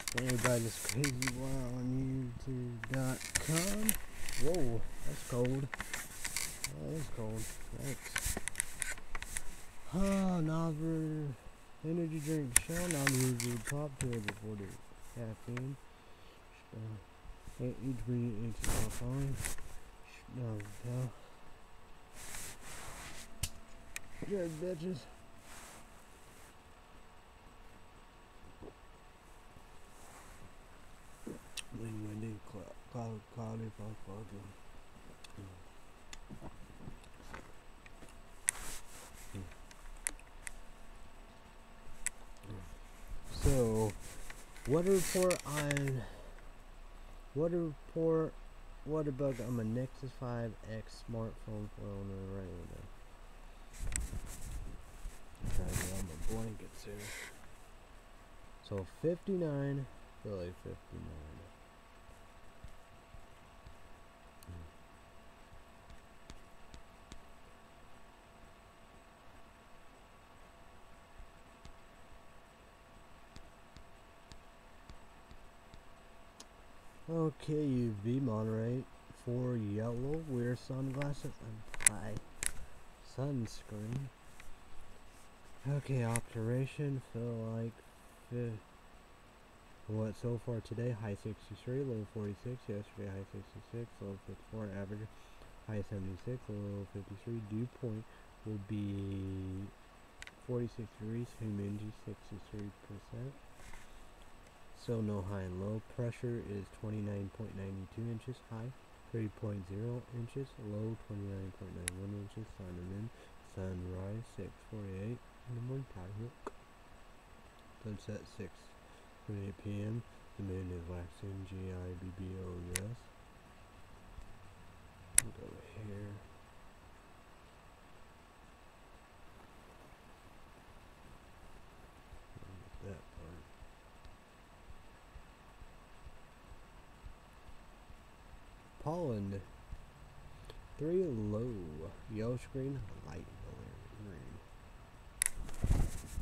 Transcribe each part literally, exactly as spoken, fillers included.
Everybody is crazy wow on YouTube dot com. Whoa, that's cold. Oh, that's cold. Thanks. Ah, Naver energy drink shall not lose your top two hundred forty caffeine. Uh, each ingredient is alcohol. No, no. Good bitches. When windy, cloud, cloudy, fog, foggy. So, weather report on weather report. What about I'm a Nexus five X smartphone phone right now. I'm trying to get on my blankets here. So fifty-nine, really fifty-nine. Okay, U V moderate for yellow. Wear sunglasses and apply sunscreen. Okay, obturation. Feel like fifth. What so far today? High sixty-three, low forty-six. Yesterday, high sixty-six, low fifty-four. Average, high seventy-six, low fifty-three. Dew point will be forty-six degrees. Humidity sixty-three percent. So no high and low. Pressure is twenty-nine point nine two inches. High thirty point zero inches. Low twenty-nine point nine one inches. Sun and moon. Sunrise six forty-eight in the morning. Time. Sunset six twenty-eight p m The moon is waxing. G I B B O S. Go here. That part. Pollen. Three low. Yellow screen. Light green.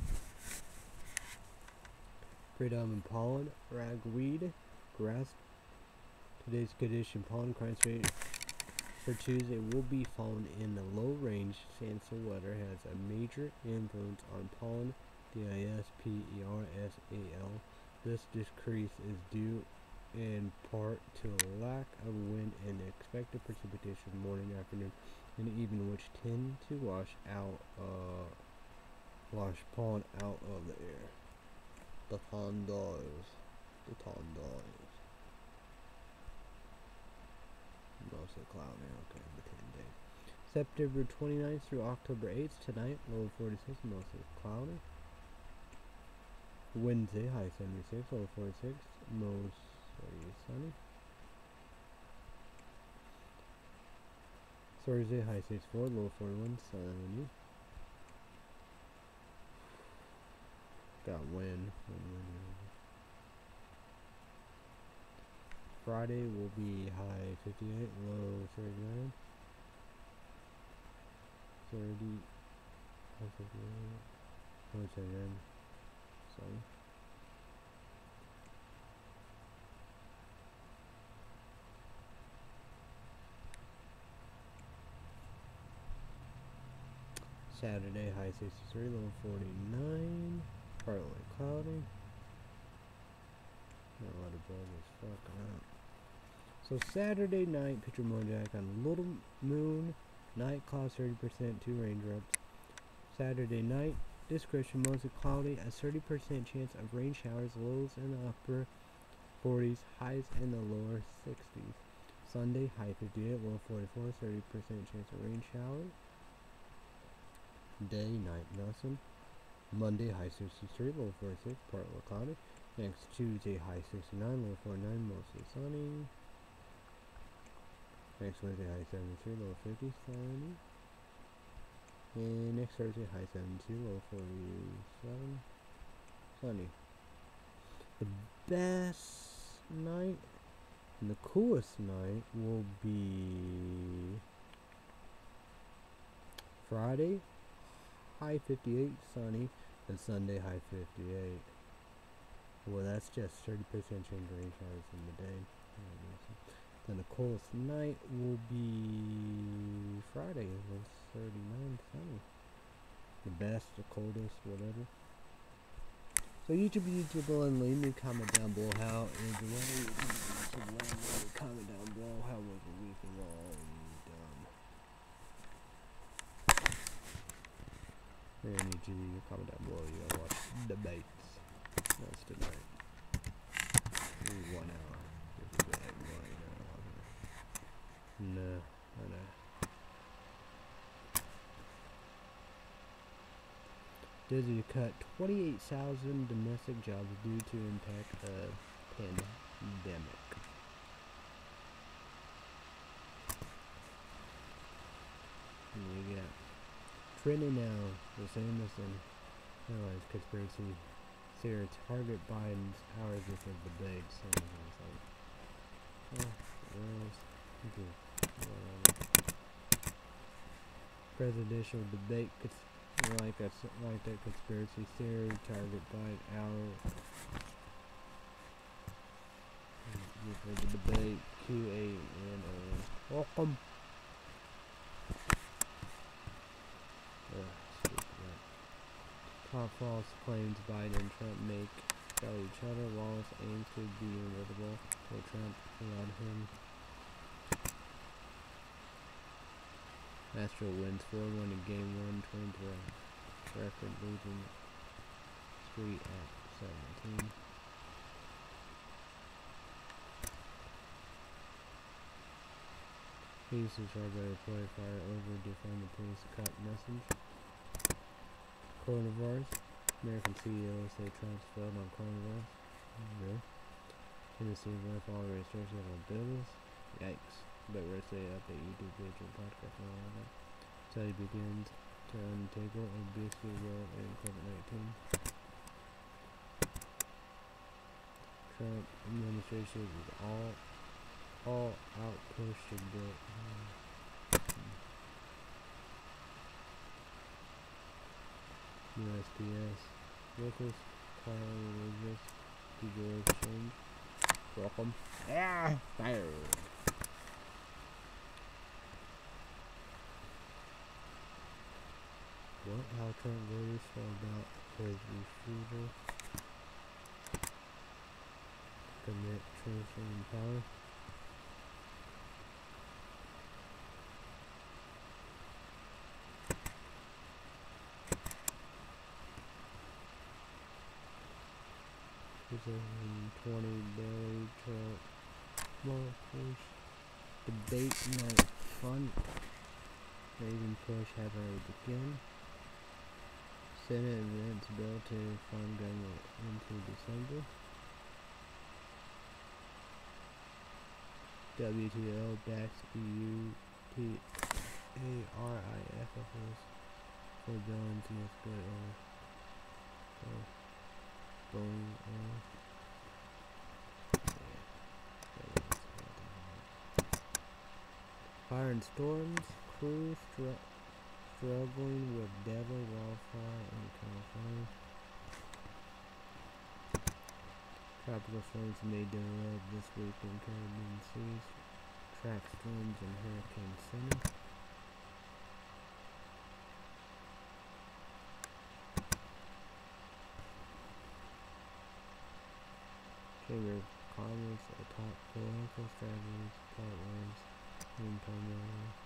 Predominant pollen. Ragweed. Grass. Today's condition. Pollen crunch rate for Tuesday will be found in the low range. Sample weather has a major influence on pollen. D I S P E R S A L. This decrease is due in part to a lack of wind and expected precipitation morning, afternoon, and evening, which tend to wash out, uh, wash pollen out of the air. The tondoils, the tondoils. Mostly cloudy, okay, the ten days. September twenty-ninth through October eighth, tonight, low forty-six, mostly cloudy. Wednesday, high seventy-six, low forty-six, mostly sunny. Thursday, high sixty-four, low forty-one, sunny. Got wind. Friday will be high fifty-eight, low thirty-nine. thirty, high fifty-eight, low thirty-nine, sunny. Saturday, high sixty-three, low forty-nine, partly cloudy. Got a lot of bugs fucking up. So Saturday night, picture moonjack on little moon, night clouds thirty percent, two raindrops. Saturday night, description mostly cloudy, a thirty percent chance of rain showers, lows in the upper forties, highs in the lower sixties. Sunday, high fifty-eight, low forty-four, thirty percent chance of rain showers. Day, night, nothing. Monday, high sixty-three, low forty-six, partly cloudy. Next Tuesday, high sixty-nine, low forty-nine, mostly sunny. Next Wednesday, high seventy-three, low fifty, sunny. And next Thursday, high seventy-two, low forty-seven, sunny. The best night and the coolest night will be Friday, high fifty-eight, sunny, and Sunday, high fifty-eight. Well, that's just thirty percent chance of rain showers in the day. Then the coldest night will be Friday. It's thirty-nine, sunny. The best, the coldest, whatever. So YouTube, YouTube, and leave me a comment down below how is the weather. YouTube, leave me a comment down below how was the week and all. And um, and YouTube, comment down below. You gotta watch debates. That's tonight. One hour. No, I know. Disney cut twenty-eight thousand domestic jobs due to impact of pandemic. And we got trending now. The same as in airlines conspiracy theory target Biden's powers within the debate. So it's like, oh, girls, okay. Presidential debate, like that, like that conspiracy theory target Biden our for the debate. Q A N O. Welcome. Uh, Top false claims Biden and Trump make about each other. Wallace aims to be inevitable, so Trump allowed him. Astro wins four one in game one, twenty-three. Record losing three at seventeen. Police is charged by employee fire over defend the police cut message. Coronavirus. American C E O say Trump's failed on coronavirus. Really? Tennessee left all restrictions on business. Yikes. But we're saying update YouTube page and podcast and all that. Study begins to untangle obesity world and COVID nineteen. Trump administration is all all out push to build. U S P S workers call religious to exchange. Welcome. Yeah, fire. What? How Trump voters felt about his refusal to commit treason in power? twenty twenty daily Trump Marcos debate night fun. Raising push has already begun. Senate advanced bill to fund government into December. W T O backs E U T A R I F officials for billions against good oil. So, Boeing oil. Fire and storms. Crews stru struggling with deadly wildfire in California. Tropical storms may delay this week in Caribbean seas. Track storms in Hurricane Center. Chamber of Commerce atop political strategies, pipelines, and primarily.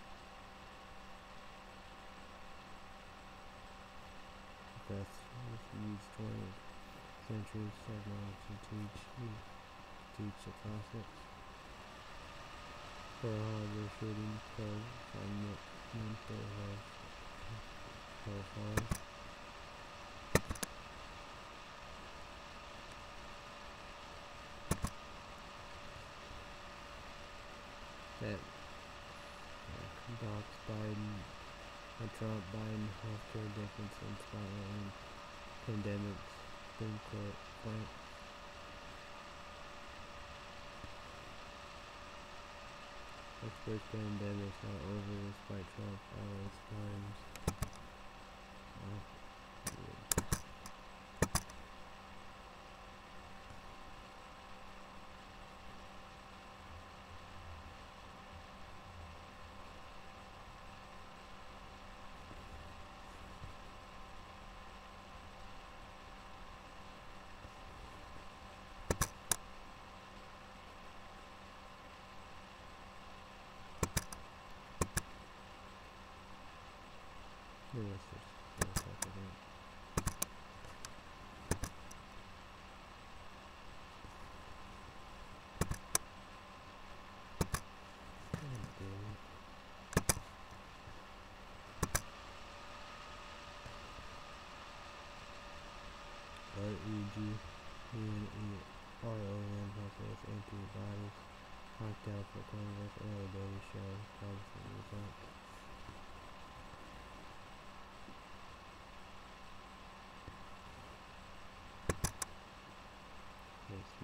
That's used twentieth century technology to teach teach the classics. Pearl Harbor shooting probe on mental health profile. That uh, docs Biden. A Trump Biden healthcare difference in spotlight pandemics. Supreme Court point. Experts pandemic is not over despite Trump allies times. Oh,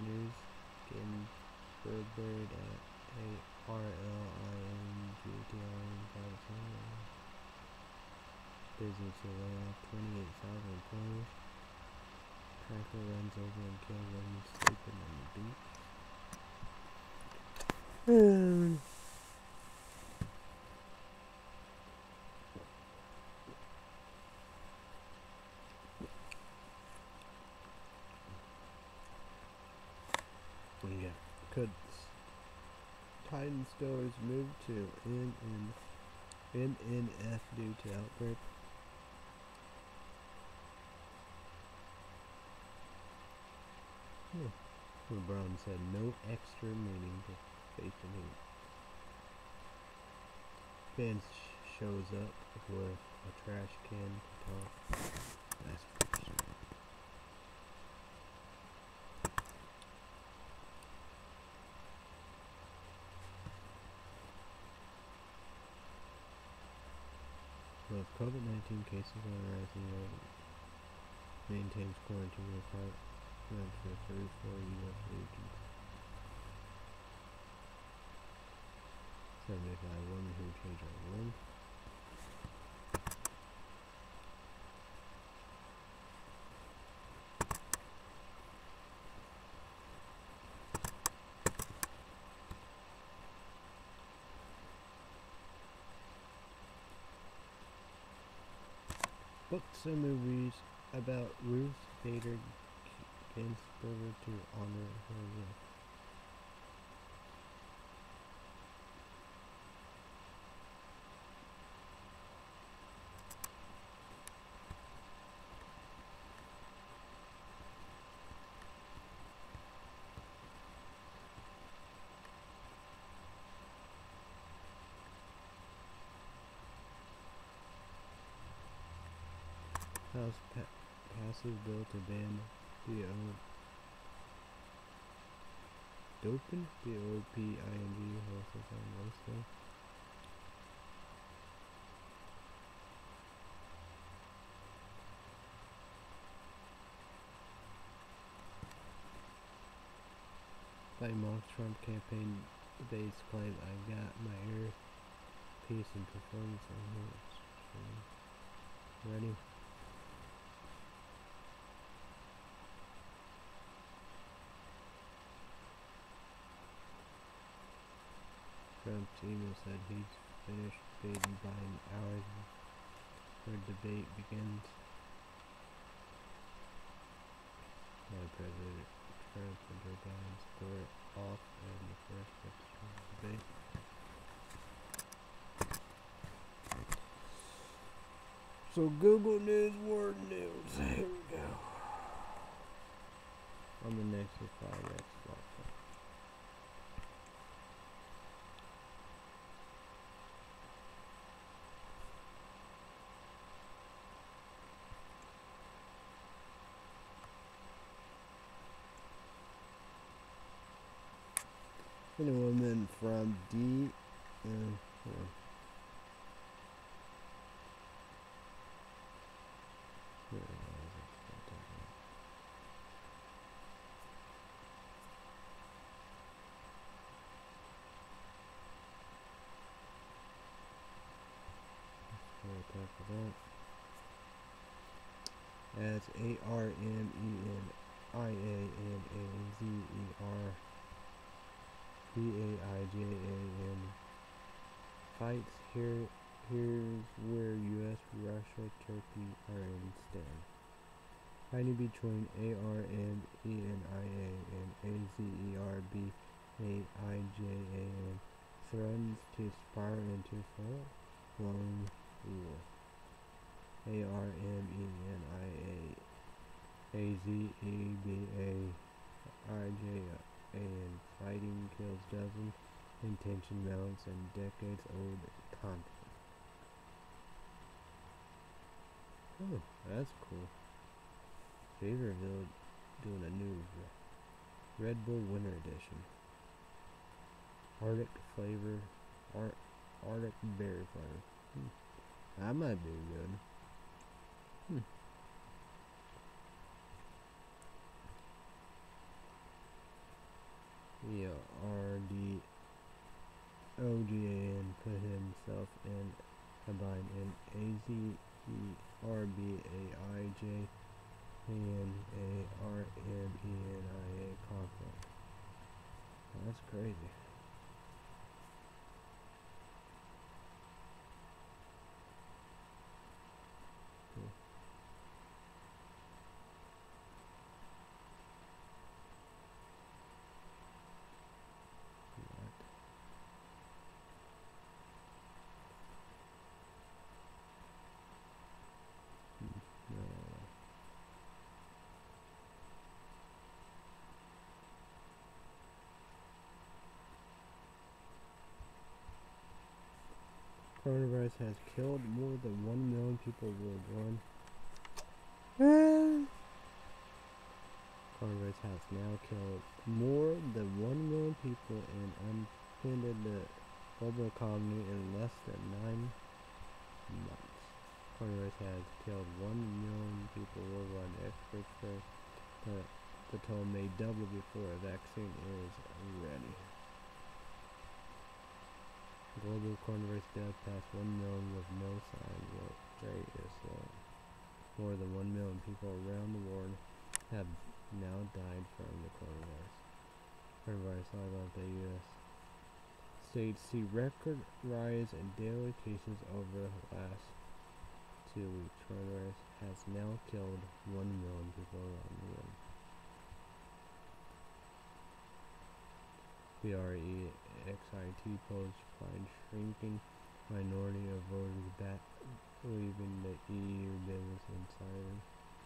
News, Ginsburg at A R L I N G T R N business to lay off twenty-eight thousand employees. Cracker runs over and kills them sleeping on the beach. Um, yeah. Could Titan stores move to N N F due to outbreak? Hmm. LeBron said no extra meeting to face the heat. Fans sh shows up with a trash can to talk. That's pretty sure. With COVID nineteen cases on the rise, New York maintains quarantine requirements for thirty-four U S regions. seventy-five women who change our room. Books and movies about Ruth Bader Ginsburg to honor her work. House pa passes bill to ban the doping, D O P I N G, horses on Wednesday. By mocks Trump campaign base claim I got my air, peace and performance on horse. Ready? Trump's email said he's finished debating buying hours before debate begins. Now President Trump and Joe Biden score off in the first episode of the debate. So Google News, World News, here we go. On the Nexus five X laptop. And a woman from D. Uh, yeah. As A R M E N I A N A Z E R B A I J A N fights. Here, here's where U S, Russia, Turkey are in stand. Fighting between A R M E N I A and A Z E R B A I J A N threatens to spiral into full-blown war. A R M E N I A A Z E B A I J A N fighting kills dozens, intention mounts, and decades-old conflict. Oh, that's cool. Favorville doing a new Red Bull Winter Edition. Arctic flavor, Ar Arctic berry flavor. Hmm. That might be good. Hmm. E R D O G A N put himself in combined in A Z E R B A I J and A R M E N I A conflict. That's crazy. Cool. What? Hmm. No. Coronavirus has killed more than one million people worldwide. Coronavirus has now killed more than one million people and upended the global economy in less than nine months. Coronavirus has killed one million people worldwide. Experts say that the toll may double before a vaccine is ready. Global coronavirus death passed one million with no signs of rate is low. More than one million people around the world have now died from the coronavirus. Coronavirus all about the U S states see record rise in daily cases over the last two weeks. Coronavirus has now killed one million people around the world. B R E X I T polls find shrinking minority of voters back leaving the E U. Business Insider.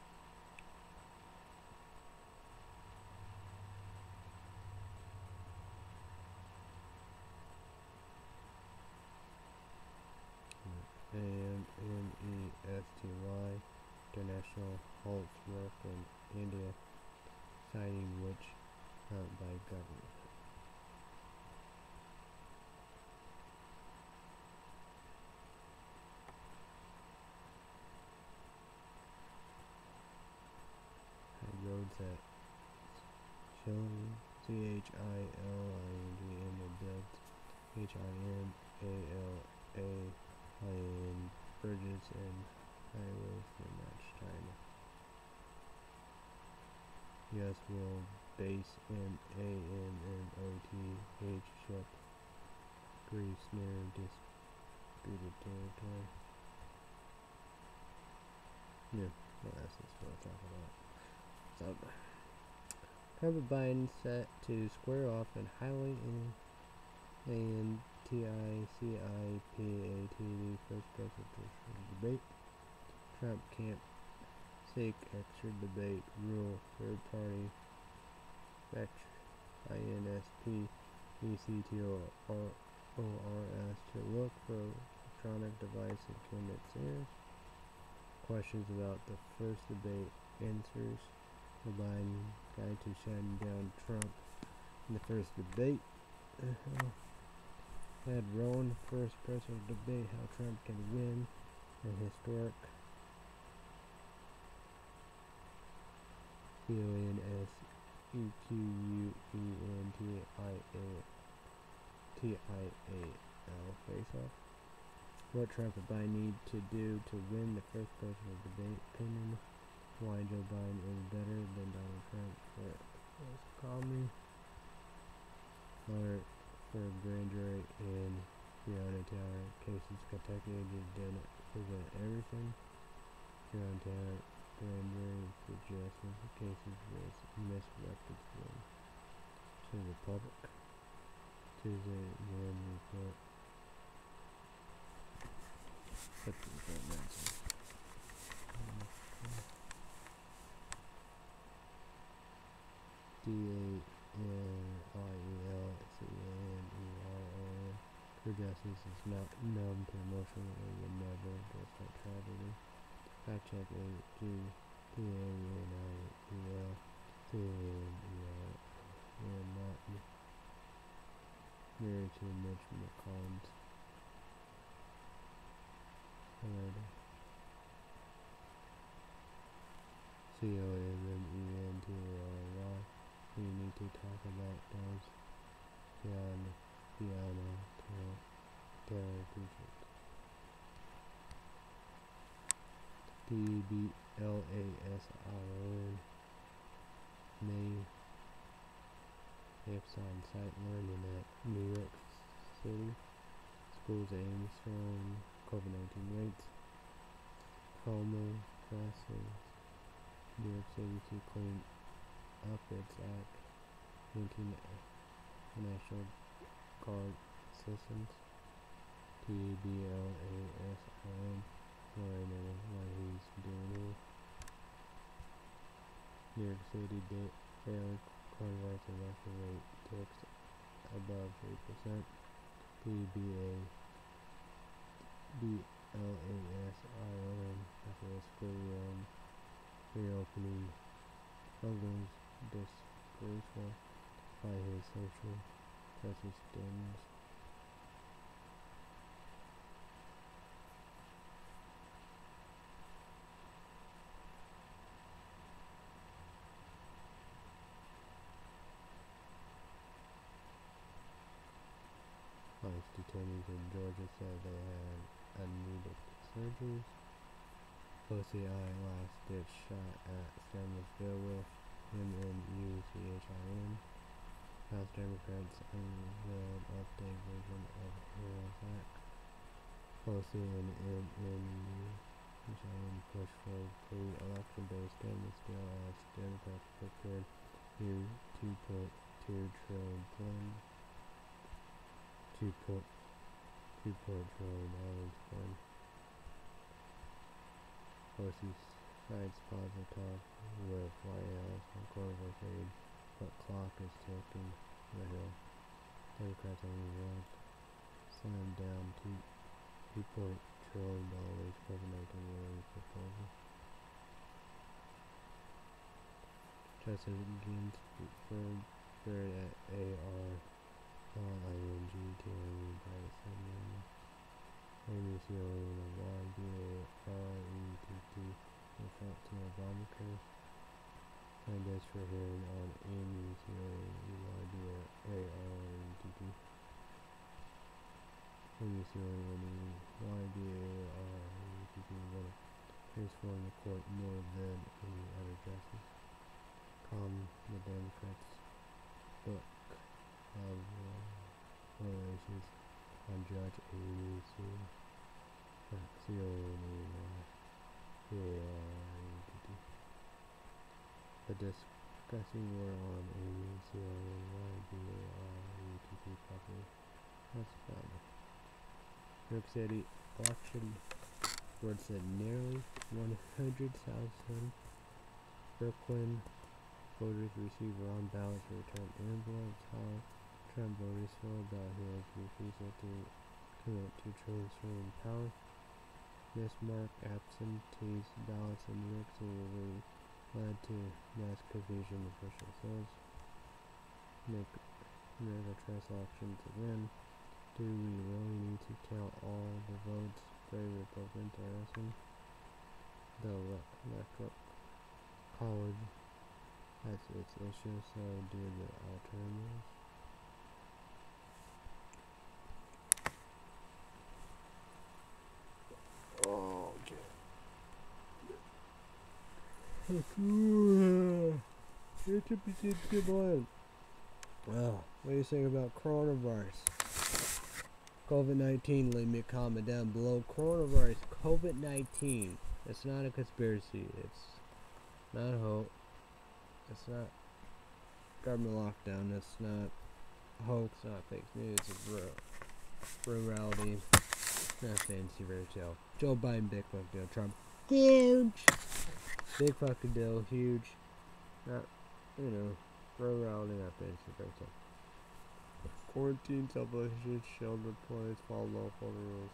A M N E S T Y International halts work in India, citing witch hunt by government. Roads at Chilling, C H I L I N G in the built H I N A L A I N bridges and highways to match China. U S will base an A M N O T H ship Greece near disputed territory. Yeah, well, that's just what I'm talking about. So, President Biden set to square off and highly in and T I C I P A T D first presidential debate. Trump can't seek extra debate rule third party factor I N S P E C T O R S to look for electronic device in candidates' ears. Questions about the first debate answers. The Biden guy to shutting down Trump in the first debate. Uh, had Rowan first presidential debate how Trump can win an historic C O N S E Q U E N T I A T I A L face off. What Trump and Biden need to do to win the first presidential debate. Opinion. Why Joe Biden is better than Donald Trump for economy. Alert for grand jury in Breonna Taylor cases. Kentucky just didn't present everything. Breonna Taylor grand jury for justice cases was misrepresented to the public. Tuesday morning report. D A N I E L C A N E R O N. For justice is not numb to emotion and will never just like tragedy. Fact check A G P A N I E L C A N E R and not married to Mitch McConnell's. C O M M E N T A R Y. We need to talk about those. piano, piano, tail, tail, digit. T B L A S I O N. May. Apes on site learning at New York City. Schools aim strong COVID nineteen rates. Como presses New York City to clean up its act, linking National Guard systems. T B L A S I N. Why he's doing here. New York City did failed coronavirus infection rate ticks above three percent. T B A B L A S I O N after a school um, reopening programs disgraceful by his social justice standards. Life detainees in Georgia said they had unneeded surgeries. Pussy eye last ditch shot at Stanleyville with M N U C H I N. House Democrats unveiled update version of HEROES Act. Pussy and M N U C H I N push for pre-election based standards bill as Democrats prepared new two point two trillion plan. Two point two point trillion dollars plan. Pussy cites Plaza talk with White House on coronavirus aid, but clock is ticking the hill. Democrats on the road slammed down two two point trillion dollars COVID nineteen relief proposal. Justice Ginsburg buried at A R L I N G T I by Sunday. Amy Sealing of Y B A R E T T referred to Obamacare. Candidates for hearing on Amy Sealing Y B A R E T T. Amy Sealing and Y B A R E T T want to transform the court more than any other justice. Calm the Democrats' book of uh, relations on Judge Amy Sealing. The discussing war on Amy Sealing and Y B A R E T T property. That's fun. New York City election board said nearly one hundred thousand Brooklyn voters received wrong ballots to return envelopes. How Trump voters feel about his refusal to commit to transferring power. Mismarked absentee ballots in New York City led to mass confusion, official says. Make America tries elections again. Do we really need to count all the votes? Brave Republicans are asking. The Electoral College has its issues, so do the alternatives. Well, what do you think about coronavirus? COVID nineteen, leave me a comment down below. Coronavirus, COVID nineteen. It's not a conspiracy. It's not hope. It's not government lockdown. It's not hoax, not fake news. It's real. Real reality. Not fancy fairy tale. Joe Biden, big fucking deal. Trump, huge. Big fucking deal, huge. Not, you know, real reality, not fancy fairy tale. Quarantine, self-isolation, shelter place, follow local rules.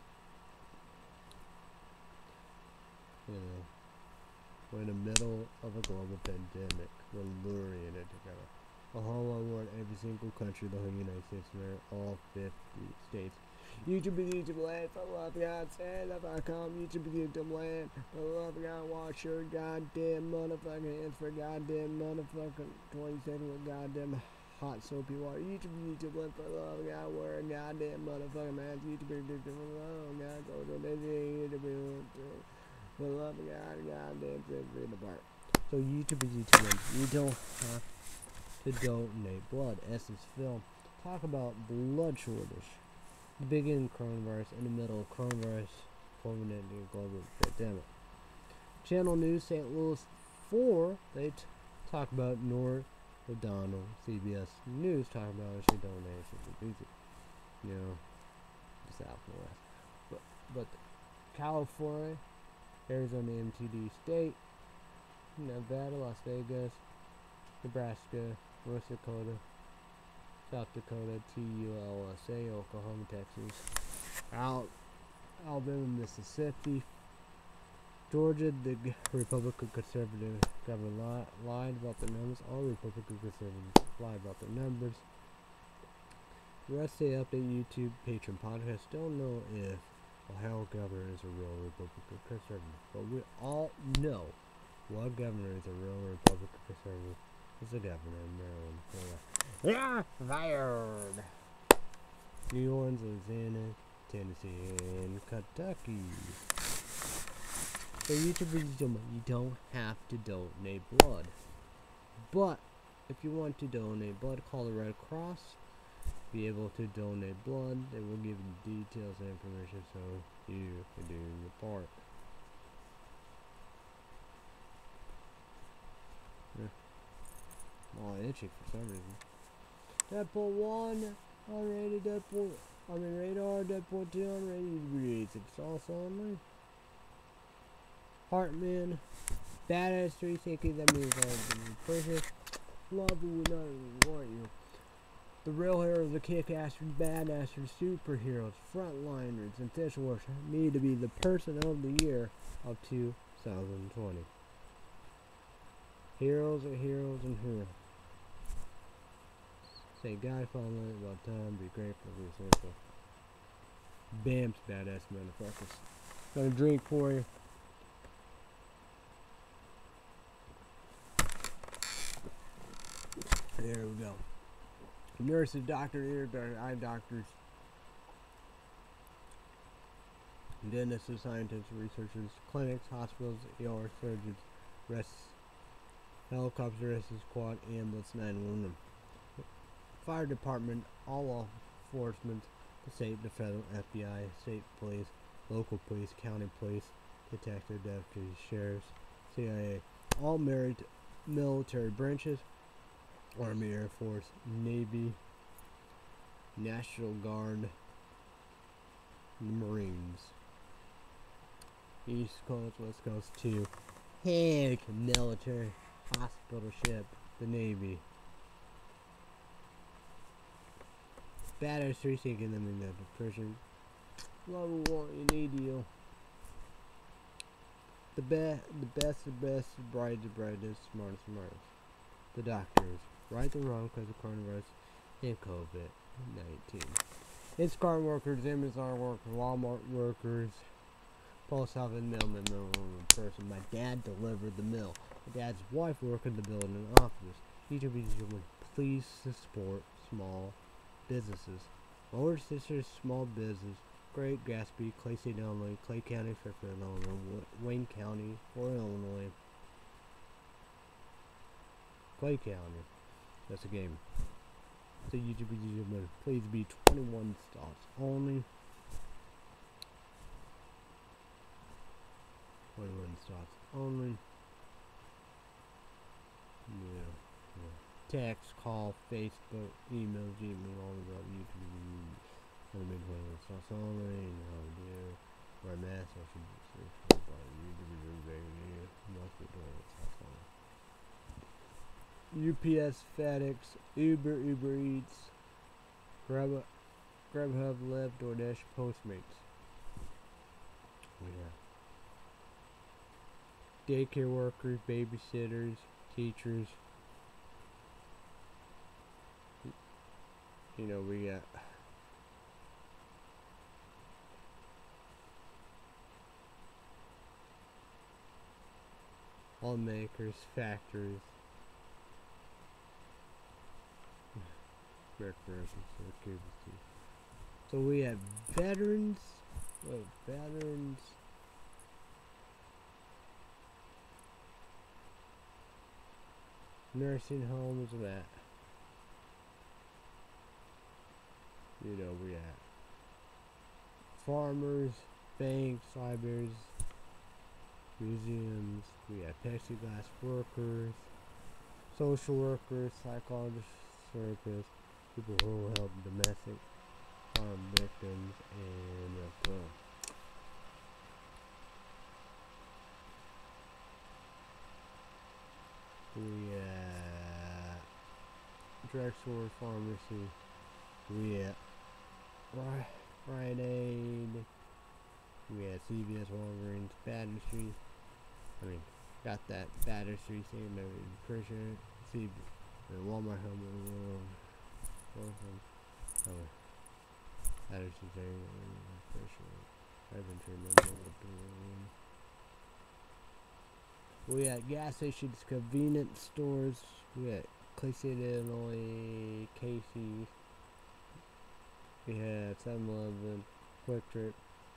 You know, we're in the middle of a global pandemic. We're luring it together. A whole lot more in every single country, the whole United States, where all fifty states. YouTube is YouTube land, for the love of God, stand up, I come, YouTube is YouTube land, for the love of God, wash your goddamn motherfucking hands for goddamn motherfucking twenty-seven with goddamn hot soapy water. YouTube, YouTube, went for love. God, wear a goddamn motherfucking mask. YouTube, YouTube, for love. God, go to the YouTube, for love. God, goddamn, in the bar. So YouTube is YouTube. You don't have to donate blood. Essence Film. Talk about blood shortage. The beginning of coronavirus, in the middle of coronavirus, COVID-nineteen global pandemic. Channel News Saint Louis four, they t talk about North O'Donnell. C B S News talk about she donations. You know, the South and West. But, but California, Arizona, M T D State, Nevada, Las Vegas, Nebraska, North Dakota, South Dakota, T U L S A, Oklahoma, Texas, Al Alabama, Mississippi, Georgia. The Republican Conservative government li lied about the numbers. All Republican Conservatives lied about the numbers. The rest they update YouTube, Patreon, podcast. Don't know if Ohio governor is a real Republican Conservative, but we all know what governor is a real Republican Conservative. Is the governor of Maryland. Yeah, fired. New Orleans, Louisiana, Tennessee, and Kentucky. So YouTube videos, you don't have to donate blood. But if you want to donate blood, call the Red Cross. Be able to donate blood. They will give you details and information so you can do your part. Yeah. I'm all itchy for some reason. Deadpool one, unrated Deadpool, I mean radar, Deadpool two, unrated reads. It's also only. Heartman, badass three thinking that means I've been prison. Love you would not even want you. The real heroes, the kick-ass, badass, superheroes, frontliners, and fish wars need to be the person of the year of two thousand twenty. Heroes are heroes and heroes. Say guy following about time, be grateful, be essential. Bam's badass motherfuckers. Got a drink for you. There we go. Nurses, doctors, ear doctors, eye doctors, dentists, scientists, researchers, clinics, hospitals, E R surgeons, res helicopter, rescue squad, ambulance, nine one one. Fire department, all law enforcement, the state, the federal, F B I, state police, local police, county police, detective, deputies, sheriffs, C I A, all married military branches, Army, Air Force, Navy, National Guard, Marines. East Coast, West Coast, two. Heck, military, hospital ship, the Navy. Badass three taking them in the prison. Love and want you need you. The best, the best, the best, the brightest, the brightest, smartest, smartest. The doctors. Right or wrong because of coronavirus and COVID nineteen. It's car workers, Amazon workers, Walmart workers, post office mailman, mailman person. My dad delivered the mail. My dad's wife worked in the building office. YouTube videos, please support small businesses. My older sister's small business. Great Gatsby, Clay State, Illinois, Clay County, Fairfield, Illinois, Wayne County, or Illinois. Clay County. That's a game. So YouTube video, please be twenty-one stars only. twenty-one stars only. Yeah, yeah. Text, call, Facebook, email, Gmail, all about YouTube videos. Only be twenty-one stars only. No, dear. Wear a mask. I should say YouTube videos. Must be twenty-one stars only. U P S, FedEx, Uber, Uber Eats, Grab, Grubhub, Lyft, DoorDash, Postmates. Yeah. Daycare workers, babysitters, teachers. You know, we got all makers, factories. recreation, so cable T V. So we have veterans, wait, veterans, nursing homes, that, you know, we have farmers, banks, libraries, museums, we have plexiglass workers, social workers, psychologists, therapists, people who help domestic harm victims, and uh, we have drugstore, pharmacy, we have Rite Aid, we have C V S, Walgreens, Battery Street. I mean, got that Battery Street thing, maybe pretty sure. C V S, and Walmart, Home Depot, oh, Battery Street thing, pretty sure. I've been trying to we had gas stations, convenience stores, we had Clay City, Illinois, Casey's, we had seven eleven, Quick Trip,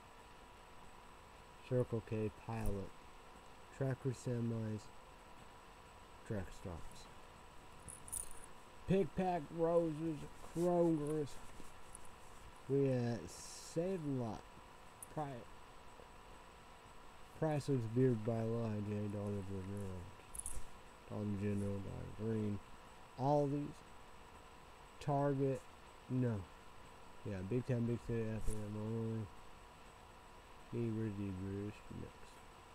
Circle K, Pilot, Tracker Semis, Truck Stops, Pick Pack, Roses, Kroger's, we had Save a Lot, Pri Priceless Beard by Law, J. Dollar General, Dollar General, Dollar Green, Aldi's, Target, no, yeah, Big Time, Big City, F M only, Neighbors, Neighbors, next.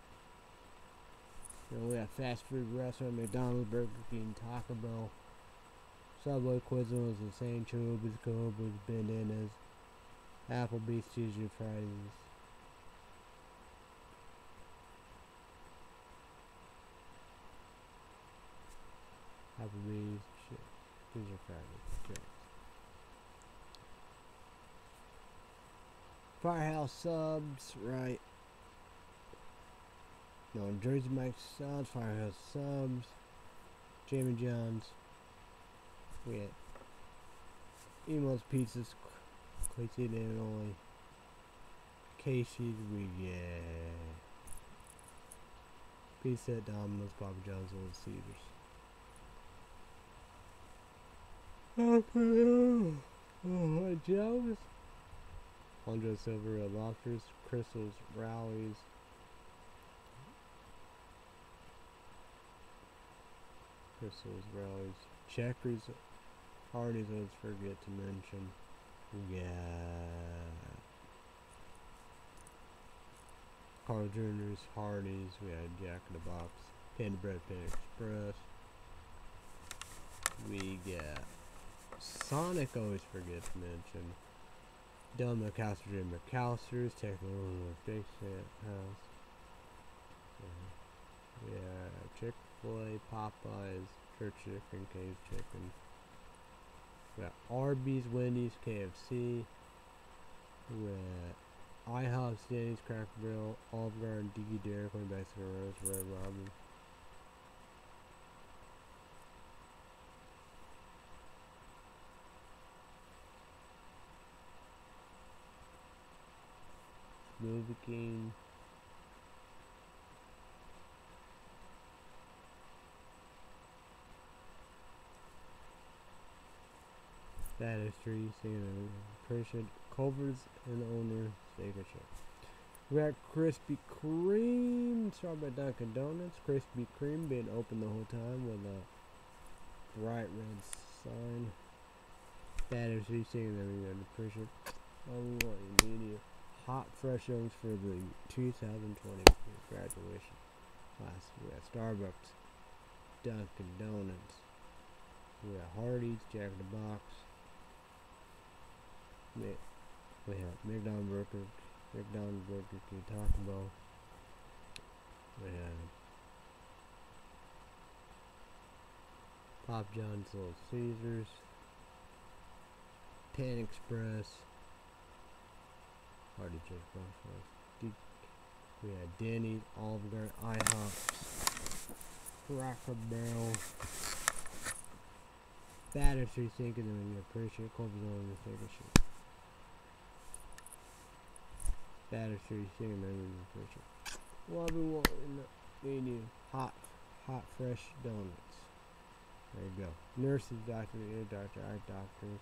Then we have fast food restaurant, McDonald's, Burger King, Taco Bell, Subway, Quiznos, Insane, Chubas, Cobras, Bandanas, Applebee's, Tuesday, Fridays. Applebee's, shit, Tuesday, Fridays, shit. Firehouse Subs, right. No, Jersey Mike's Subs, Firehouse Subs, Jamie John's, we had Emo's Pizzas, Clay City, Illinois, Casey's, we get Pizza Hut, Domino's, Papa John's, Little Caesars. Oh, Joe's, Andre Silver, Red Lobsters, Crystal's, Rallies, Crystal's, Rallies, Checkers, Hardee's, let's forget to mention. We got Carl Junior's, Hardee's, we had Jack in the Box, Panda Bread, Panda Express. We got Sonic, always forget to mention. Dylan McAllister, Jim McAllister's, Technical Big Set House. Yeah, yeah. Chick-fil-A, Popeyes, Church Chicken, Cave Chicken. We got Arby's, Wendy's, K F C. We got IHOP, Denny's, Cracker Barrel, Olive Garden, Dickie Dairy Queen, Mexican Rose, Red Robin. Movie King. That is three, Singing Christian, Culver's and owner, Steak and Shake. We got Krispy Kreme, started by Dunkin' Donuts. Krispy Kreme being open the whole time with a bright red sign. That is three, Singing the Christian. Oh, media. Hot fresh owns for the two thousand twenty graduation class. We got Starbucks, Dunkin' Donuts. We got Hardee's, Jack in the Box. We have McDonald's, Burger, McDonald's, Burger King, Taco Bell. We have Pop John's, Little Caesars, Pan Express. Hardy Chick Box. We had Denny's, Olive Garden, IHOP, Cracker Barrel, Batter three thinking of your pressure, Colby's on the third shit. Batter three thinking of your pressure. What we want in the menu, hot, hot, fresh donuts. There you go. Nurses, doctors, ear doctor, eye doctors,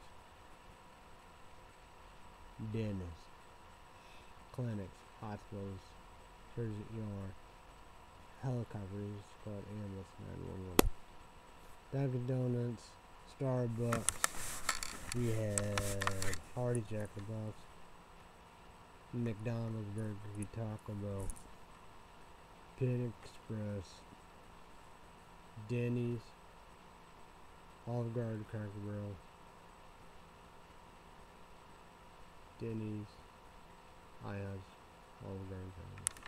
dentists, clinics, hospitals, surgery, E R, helicopters, called ambulance, nine one one. Dunkin' Donuts, Starbucks, we had Hardy, Jack in the Box, McDonald's, Burger King, Taco Bell, Pit Express, Denny's, Olive Garden, Cracker Barrel, Denny's, I H O S, Olive Garden, Cracker Barrel.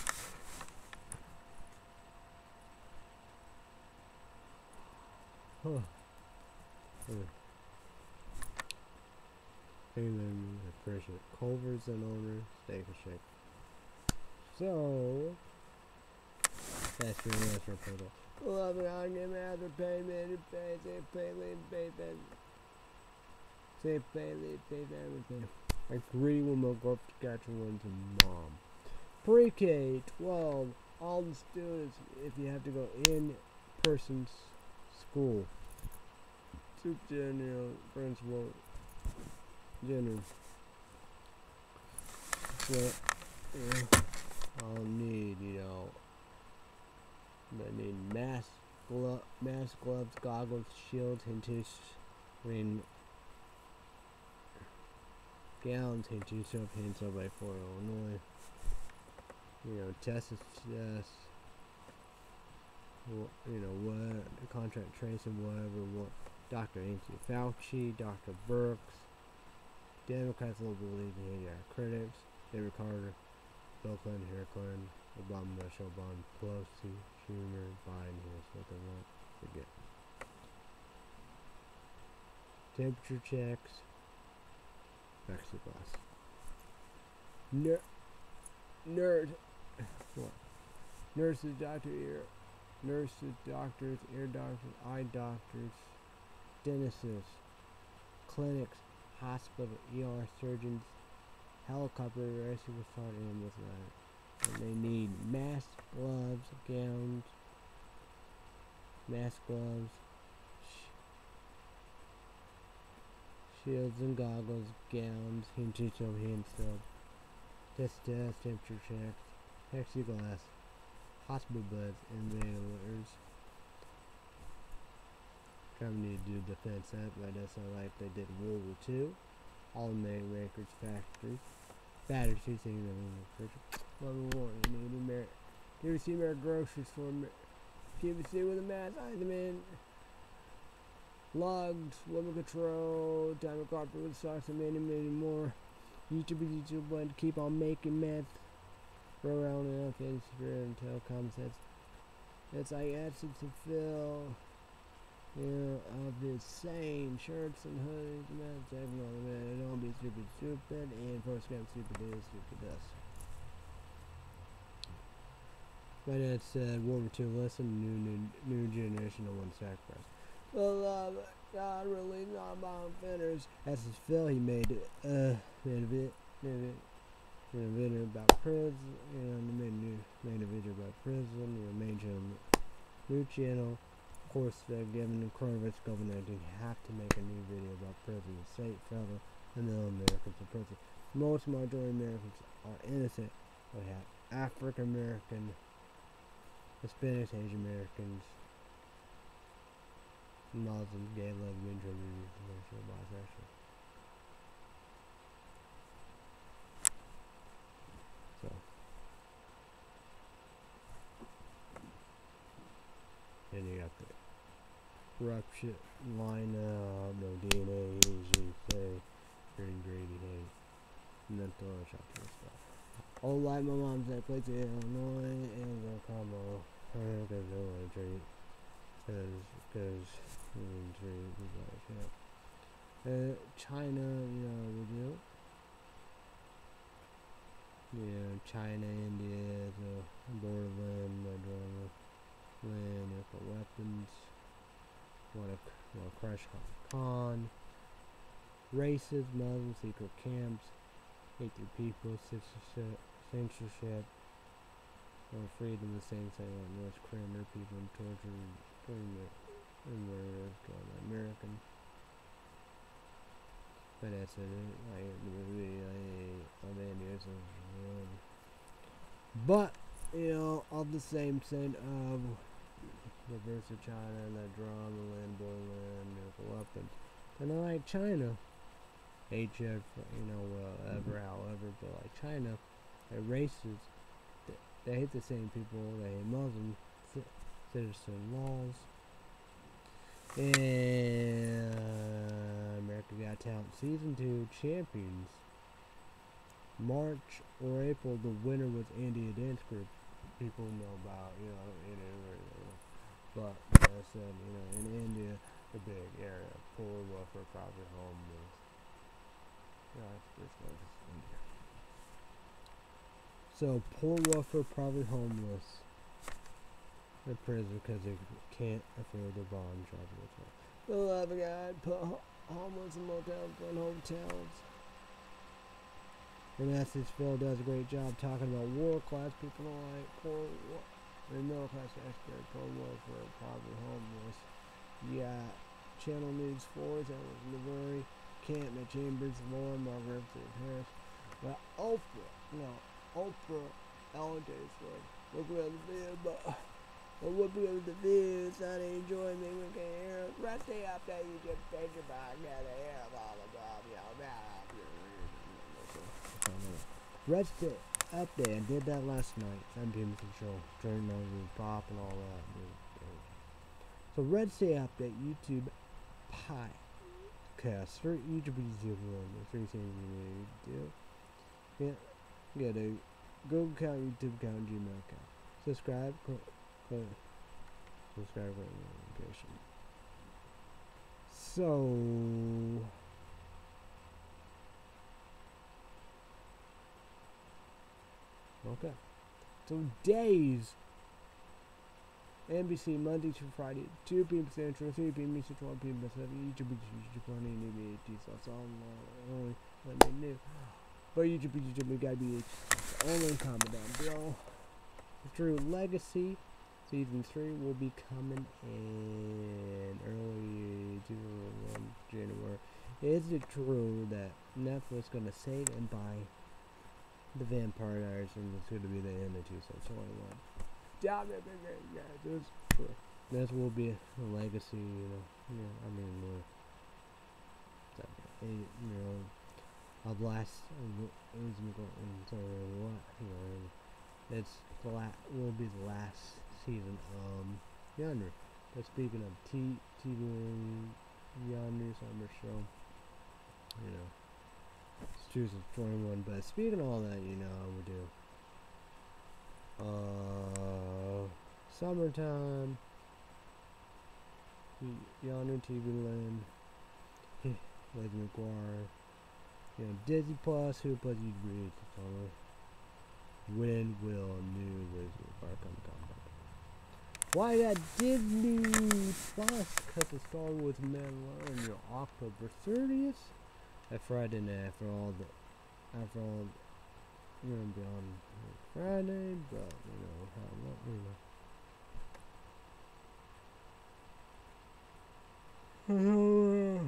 Huh. Okay. Payment, appreciate Culver's and owner, Steak and Shake. So, that's your restaurant total. Love it, I'll give me other payment, pay, say, pay, leave, pay, pay, say, pay, leave, pay, everything. I agree with my go up to catch one to mom. Pre-K, twelve, all the students, if you have to go in person school. Superintendent, principal, general. So, yeah, I'll need, you know, I need mask, glo mask, gloves, goggles, shields, and tissues, rain, gowns, and two soap, hand soap by Fort Illinois. You know, test is test. You know, what contract tracing, whatever. What Doctor Anthony Fauci, Doctor Birx, Democrats will believe in our critics, David Carter, Bill Clinton, Hillary Clinton, Obama, Michelle Obama, Pelosi, Schumer, Biden. Here's what they want. Forget. Temperature checks. Plexiglass. Nerd. Nerd. What? Nurses, doctor, ear. Nurses, doctors, ear doctors, eye doctors, dentists, clinics, hospital, E R surgeons, helicopter, rescue, respond, ambulance, and they need masks, gloves, gowns, mask, gloves, sh shields and goggles, gowns, hand soap, hand soap, test test, temperature checks, plexiglass, hospital beds, and ventilators. Company to do defense act, but that's not like they did in World War Two. Automatic records factories. Battery shooting in the refrigerator. What we want, you need American. Q V C American groceries for Q V C with a mask, item in. Logs, women control, diamond carpet with socks, and many, many more. YouTube, YouTube, want to keep on making meth. Roll around enough in spirit and telecom sets. It's like absence to fill. You know, of the same shirts and hoodies, man, checking on the man. Don't be stupid, stupid, and first got stupid is stupid us. My dad said, World War Two lesson, new, new, new generation of one sacrifice. Well, uh, God really not about finners. That's his Phil, he made it, uh, made a bit, made it, made a video about prison, and made a new, made a video about prison, you know, made a new channel. Of course, uh, given the coronavirus COVID nineteen, have to make a new video about prison, state, federal, and the Americans in prison. Most majority Americans are innocent. We have African American, Hispanics, Asian Americans, Muslims, gay, lesbian, transgender, homosexual, bisexual. So, and you got the corruption line up, no D N A, easy say, green, greedy, hate, mental shocking stuff. Oh, like my mom's that place in Illinois, and the combo, because they want to treat, because, because, we want to treat, like, yeah. Uh, China, you know, we do. Yeah, China, India, the borderland, the land, nuclear weapons. What a well, Crush Khan, races, Muslims, secret camps, hate their people, censorship, censorship, or freedom of saying something like North Korean people and torture and murder American. But that's it. Like, but you know, of the same sin of the verse of China and that drama, land, bull, land, nuclear weapons. And I like China. H F, you know, whatever, however, but like China, they're racist. They, they hate the same people. They hate Muslim citizen laws. And America Got Talent Season two Champions. March or April, the winner was India Dance Group. People know about, you know, in India. But, like I said, you know, in India, the big area, poor, welfare, private homeless. Yeah, this was India. So, poor, welfare, private homeless. In prison because they can't afford their bond travel. The love of God put homeless in motels and hotels. And Message Phil does a great job talking about world class people like poor and middle class expert, poor welfare, poverty, homeless. Yeah, Channel News four, that was Missouri, Canton, Chambers, Lauren, Margaret, Harris. Well, Oprah, no, Oprah, Ellen Daysford. Look at the video, but. Well, what we have to do is not enjoy me. We can hear us. Right there after you just think about getting here, blah, blah, blah, blah, blah. Rest it up there. I did that last night. seven p m Central. During the pop and all that. So, Red State Update, YouTube, podcast, or YouTube YouTube one. The three things you need to do. Yeah, get a Google account, YouTube account, Gmail account. Subscribe. Subscribe for notification. So okay. So days N B C Monday through Friday, two p m Central, three p m Eastern, twelve p m Pacific. YouTube, YouTube, twenty, new B H D, so it's all only what they knew. But YouTube, YouTube, we gotta be only comment down below. True Legacy Season three will be coming in early January. Is it true that Netflix is going to save and buy the Vampire Diaries and it's going to be the end of two thousand twenty-one? Damn it, yeah, this is true. This will be a legacy, you know. Yeah, I mean, uh, you know, of last, is sorry, what, you know, it's the la will be the last season um Yonder. But speaking of T TV Yonder summer show, you know, it's two thousand twenty-one. But speaking of all that, you know, I would do uh summertime, Yonder T V Land, Lizzie McGuire, you know, Disney Plus, who plus you'd read the summer. When will new Lizzie McGuire come to combat? Why that Disney Plus cut the Star Wars Mandalorian on October thirtieth? That Friday night after all the after all you know be on Friday, but you know how not you know.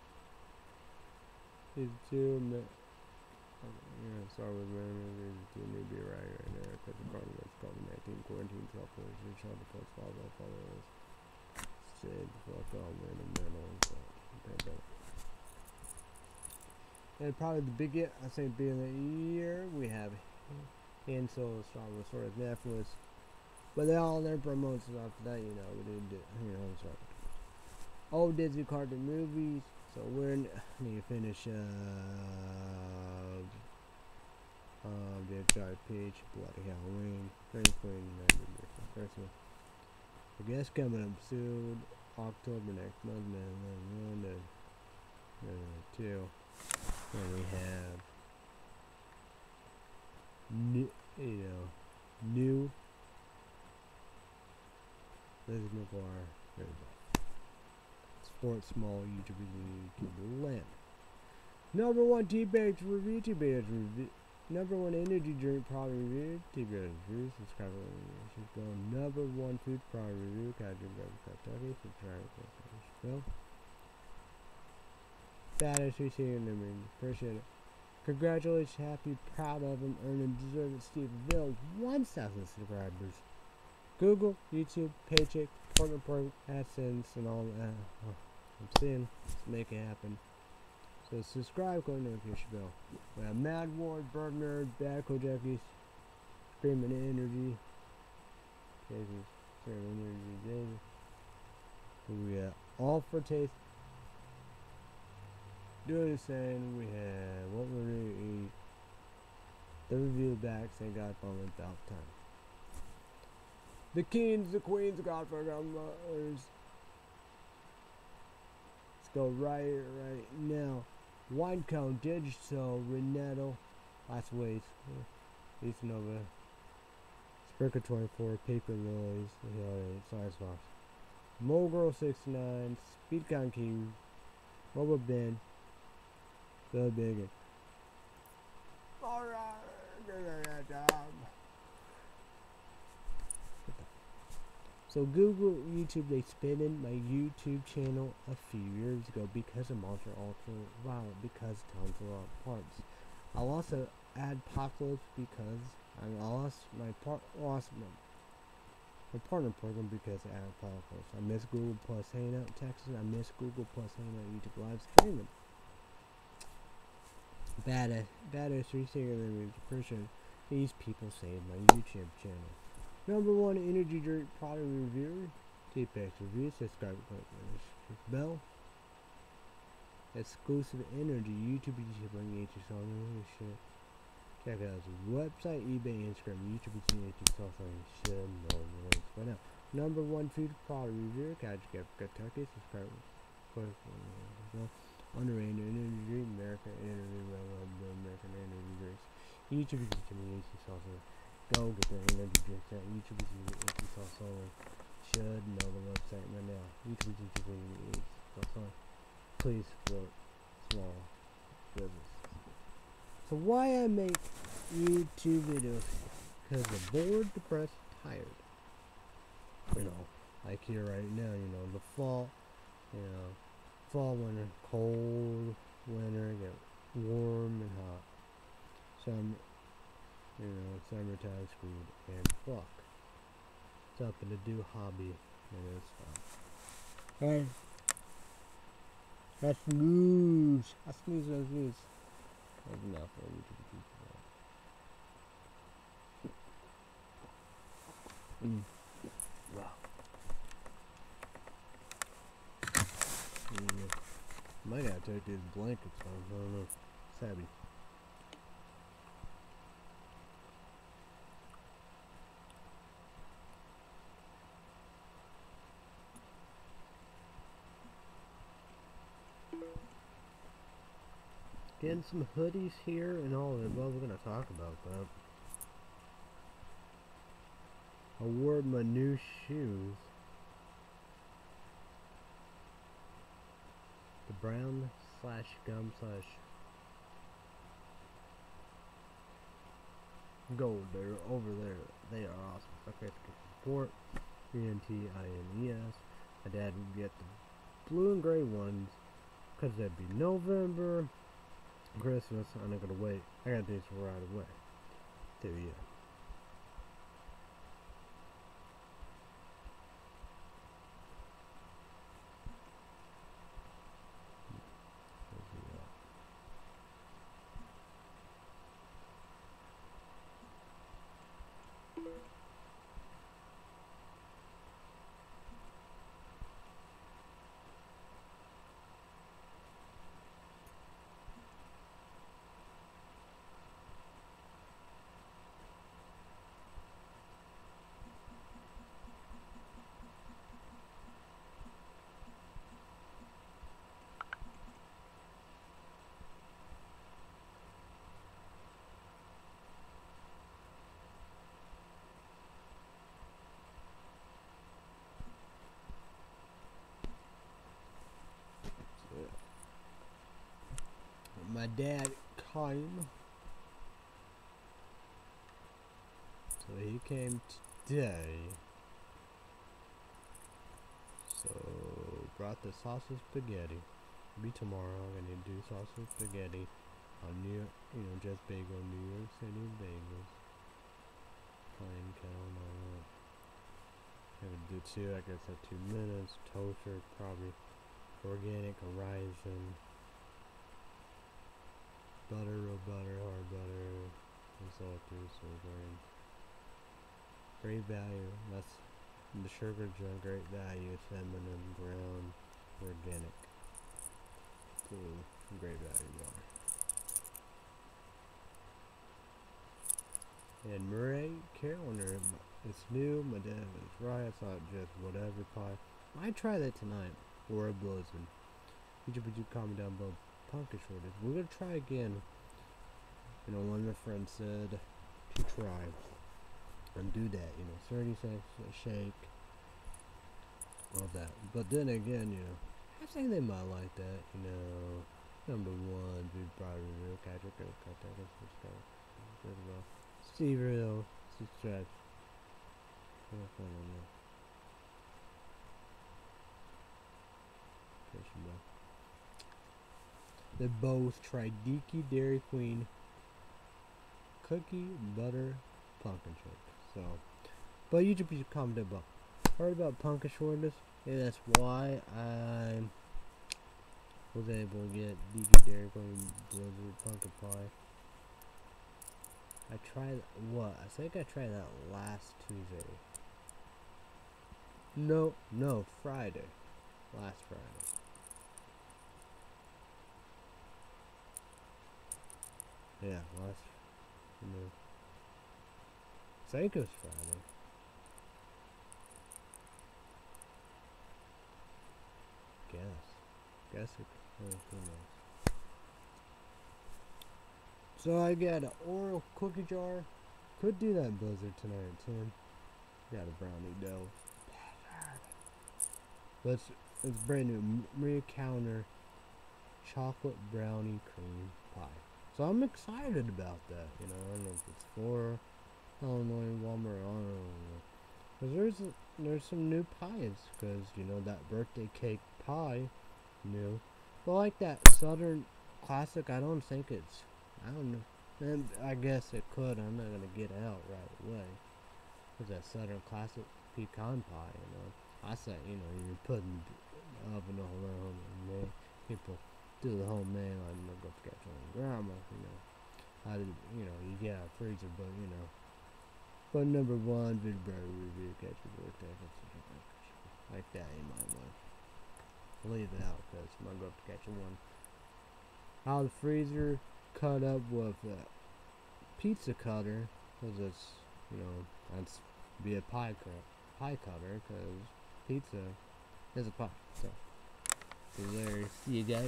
It's too much. Yeah, Star Wars Mandalorian is too new to be right right now because the problem is COVID nineteen quarantine self-isolation and trying to post follow followers. Said fuck all man and men on pandemic. And probably the biggest, I think, being the year we have Han Solo, Star Wars, sort of Netflix, but they all their promotions after that, you know, we didn't do, you know, sorry. Old Disney cartoon movies. So we're in, need to finish uh, uh, the Dark Peach, Bloody Halloween, Christmas, Christmas. I guess coming up soon, October next month, and then one to uh, two. Then we have new, you know, new Lizzie McGuire. There we go. support small YouTubers in YouTube land. Number one T-Bags review, T-Bags review. Number one energy drink product review, T-Bags review. Subscribe to the show. Number one food product review, Cajun Kentucky. Subscribe to the show. Badass, we see you in the ring. Appreciate it. Congratulations, happy, proud of him, earning deserved Steve Bill one thousand subscribers. Google, YouTube, Paycheck, Partner Program, AdSense, and all that. Oh, I'm seeing. Let's make it happen. So subscribe, click the notification bell. We have Mad Ward, Bird Nerd, Bad Kojakis, Screaming Energy, Casey's, Screaming Energy, James. We got All for Taste. Doing the same. We have What We're Gonna Eat, the review backs, and got on about time. The kings, the queens, the godfathers. Let's go right, right now. Winecone, Digital, Renato, Last Ways, East Nova, Spricker twenty-four, Paper Lilies, Size Fox, Mogirl sixty-nine, Speedcon King, Mobile Ben, Bill Bigot. Alright, so Google, YouTube, they spin in my YouTube channel a few years ago because of Monster Ultra Violent, because tons of lot parts. I'll also add Apocalypse because I lost my part lost my, my partner program because I added Apocalypse. I miss Google Plus Hangout Texas. I miss Google Plus Hangout YouTube live streaming. Badass, badass three singer language. Appreciate these people saved my YouTube channel. Number one energy drink product reviewer, T-Pax review, subscribe, click the bell. Exclusive energy, YouTube, YouTube, bring H S all this shit. Check out his website, eBay, Instagram, YouTube, H S all should know the links by now. Number one food product reviewer, Cajun Kentucky, subscribe, click the bell. Under energy drink, American energy, American energy drinks. YouTube, YouTube, H S all go get the energy drinks at YouTube is H S all should know the website right now. YouTube is H S all. Please support small business. So why I make YouTube videos? Because I'm bored, depressed, tired. You know, like here right now, you know, the fall, you know, fall, winter, cold, winter, get warm and hot. Some You know, summertime screwed and fuck. Something to do hobby and it's fun. Hey. That's news. That's news, that's news. That's enough for YouTube people. Mm. Wow. Mm. Might gotta take these blankets off, I don't know. Savvy. Getting some hoodies here and all that. Well, we're gonna talk about that. I wore my new shoes. The brown slash gum slash gold. They're over there. They are awesome. Okay, support. E N T I N E S. My dad would get the blue and gray ones because that'd be November. Christmas, I'm not gonna wait. I got these right away. There you go. my dad came. So he came today. So brought the sausage spaghetti. Be tomorrow. I'm gonna do sausage spaghetti on New York, you know, just bagel New York City bagels. Plain count on that. I'm gonna do two. I guess at two minutes. Toaster, probably organic horizon. Butter, real butter, hard butter, and salty, so great. Great value. That's the sugar junk. Great value. Feminine, brown, organic. So great value bar. And Murray Carolina, it's new. My dad was right. It's not just whatever pie. I try that tonight or a blizzard. Would you, would you comment down below? Pumpkin shortage. We're gonna try again. You know, one of my friends said to try and do that. You know, thirty seconds a shake, all that. But then again, you know, I think they might like that. You know, number one, dude, probably real catcher, go cut that. Let's go. Good well. Steve real, subscribe. Have fun on that. Patient bro. They both tried Diki Dairy Queen cookie butter pumpkin shortage. So, but you should comment about. Heard about pumpkin shortage? Yeah, that's why I was able to get Diki Dairy Queen Blizzard pumpkin pie. I tried what? I think I tried that last Tuesday. No, no, Friday. Last Friday. Yeah, last, you know, I think it was Friday. Guess. Guess it, oh, who knows. So I got an Oreo cookie jar. Could do that Blizzard tonight at ten. Got a brownie dough. But it's, it's brand new. Maria Counter chocolate brownie cream pie. So I'm excited about that, you know. I don't know if it's for Illinois, Walmart, I don't know. Because there's, there's some new pies, because, you know, that birthday cake pie, new. But like that Southern Classic, I don't think it's, I don't know. And I guess it could, I'm not going to get out right away. Because that Southern Classic pecan pie, you know. I say, you know, you're putting the oven all around, and man, people do the homemade, like, I'm gonna go catch on grandma, you know. I did, you know, you get a freezer, but, you know. But number one, big bird review, catch your birthday, like that, you might want to leave it out, because I'm gonna go catch one. Out of the freezer, cut up with a pizza cutter, because it's, you know, that's be a pie cut, pie cutter, because pizza is a pie, so. So there you go.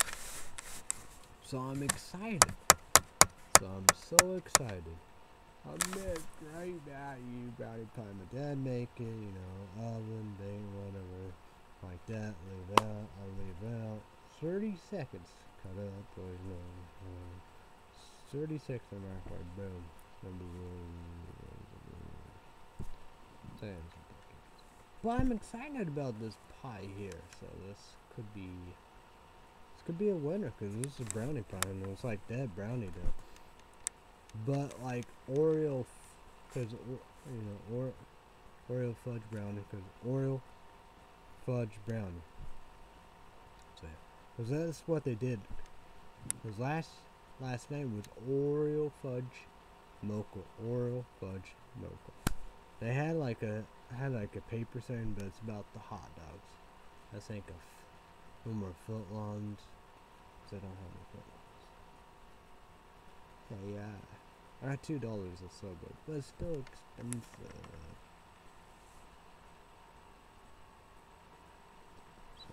So I'm excited. So I'm so excited. I met great value brownie pie. My dad make it, you know, oven, bake, whatever, like that. Leave out. I leave out. Thirty seconds. Cut up, or you know, uh, thirty seconds in my microwave. Boom. Number one. But I'm excited about this pie here. So this could be. This could be a winner, because this is a brownie pie, and it's like that brownie dough. But like Oreo, because you know, or Oreo fudge brownie, because Oreo fudge brownie. So, because that's what they did. Because last last night was Oreo fudge mocha, Oreo fudge mocha. They had like a had like a paper saying, but it's about the hot dogs. I think of no more footlongs. Cause I don't have any footlongs. Yeah, yeah. I got two dollars a so good, but it's still expensive. So,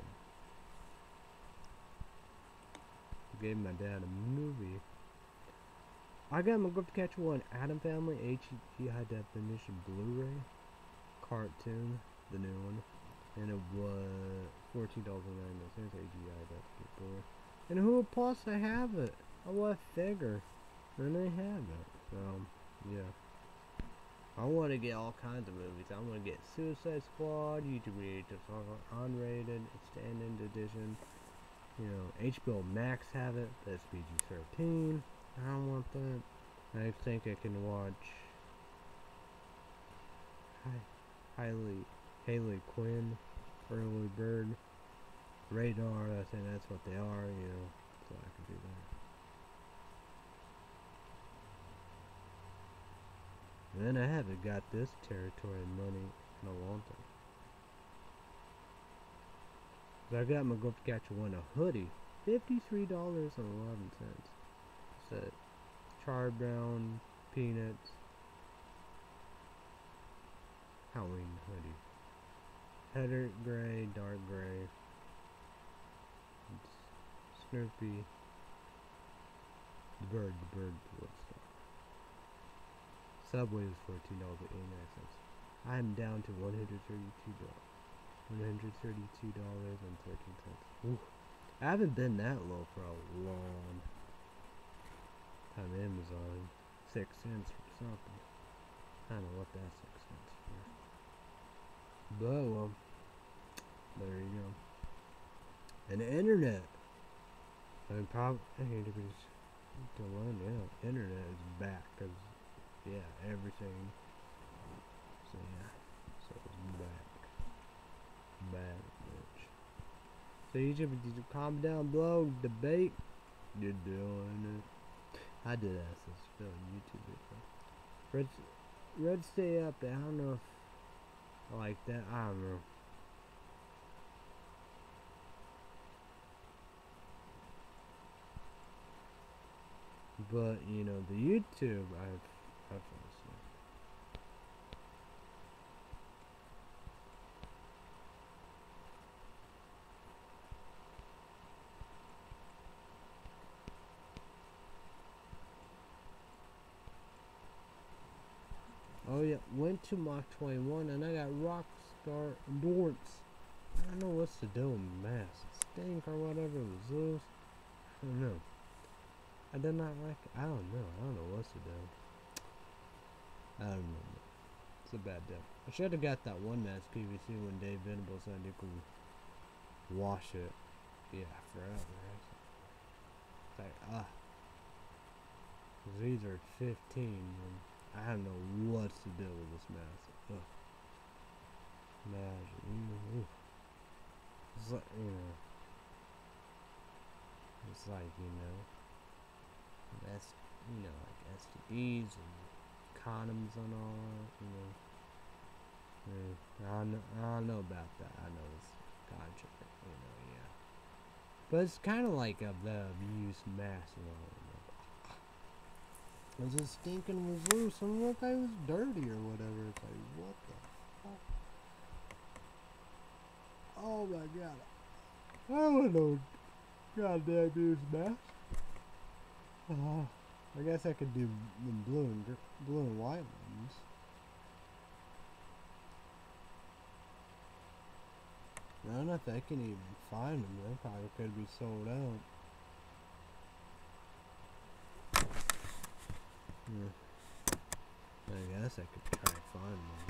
gave my dad a movie. I got my good to catch one Adam Family H D high definition Blu-ray cartoon, the new one, and it was fourteen dollars and ninety cents. A G I, that's good. And who plus I have it? I left figure. And they have it. So, yeah. I want to get all kinds of movies. I want to get Suicide Squad, YouTube Creative Unrated, Extended Edition. You know, H B O Max have it. That's P G thirteen. I don't want that. I think I can watch Hi Hailey, Hailey Quinn, Early Bird, Radar. I think that's what they are, you know. So I can do that. And then I haven't got this territory money in a long time. But I got my Go Catch One a hoodie, fifty-three dollars and eleven cents. It's a charred brown peanuts Halloween hoodie. Heather gray, dark gray. It's Snoopy. The bird, the bird. What's that? Subway is fourteen dollars and eighty-nine cents. I'm down to one hundred thirty-two dollars. one hundred thirty-two dollars and thirteen cents. I haven't been that low for a long time. Amazon. Six cents for something. I don't know what that six cents for. But, well, there you go. And the internet. I mean, probably, I need to be to learn, yeah. Internet is back, because, yeah, everything. So, yeah. So, it's back. Bad bitch. So YouTube, did you comment down below, debate? You're doing it. I did ask this film YouTube video. Red, Red Stay Up. I don't know if I like that. I don't know. But you know the YouTube, I've I've listened. Oh yeah, went to Mach twenty-one and I got Rockstar Endurance. I don't know what's to do with mask. Stink or whatever it was loose. I don't know. I did not like it. I don't know. I don't know what's to do. I don't know. It's a bad deal. I should have got that one mask P V C when Dave Venable said you could wash it. Yeah, forever. Right? It's like, ah. These are fifteen. And I don't know what to do with this mask. Ugh. Imagine. It's like, you know. It's like, you know. That's, you know, like S T Ds and condoms and all that, you know. Yeah, I don't know, I don't know about that. I know it's contrary, you know, yeah. But it's kind of like a the abuse mask, you know. Cause it stinking was loose and look, I was dirty or whatever. It's like, what the fuck? Oh my god. I don't know. Goddamn abuse mask. Uh, I guess I could do the blue and blue and white ones. I don't know if I can even find them. They probably could be sold out. Yeah. I guess I could try to find one.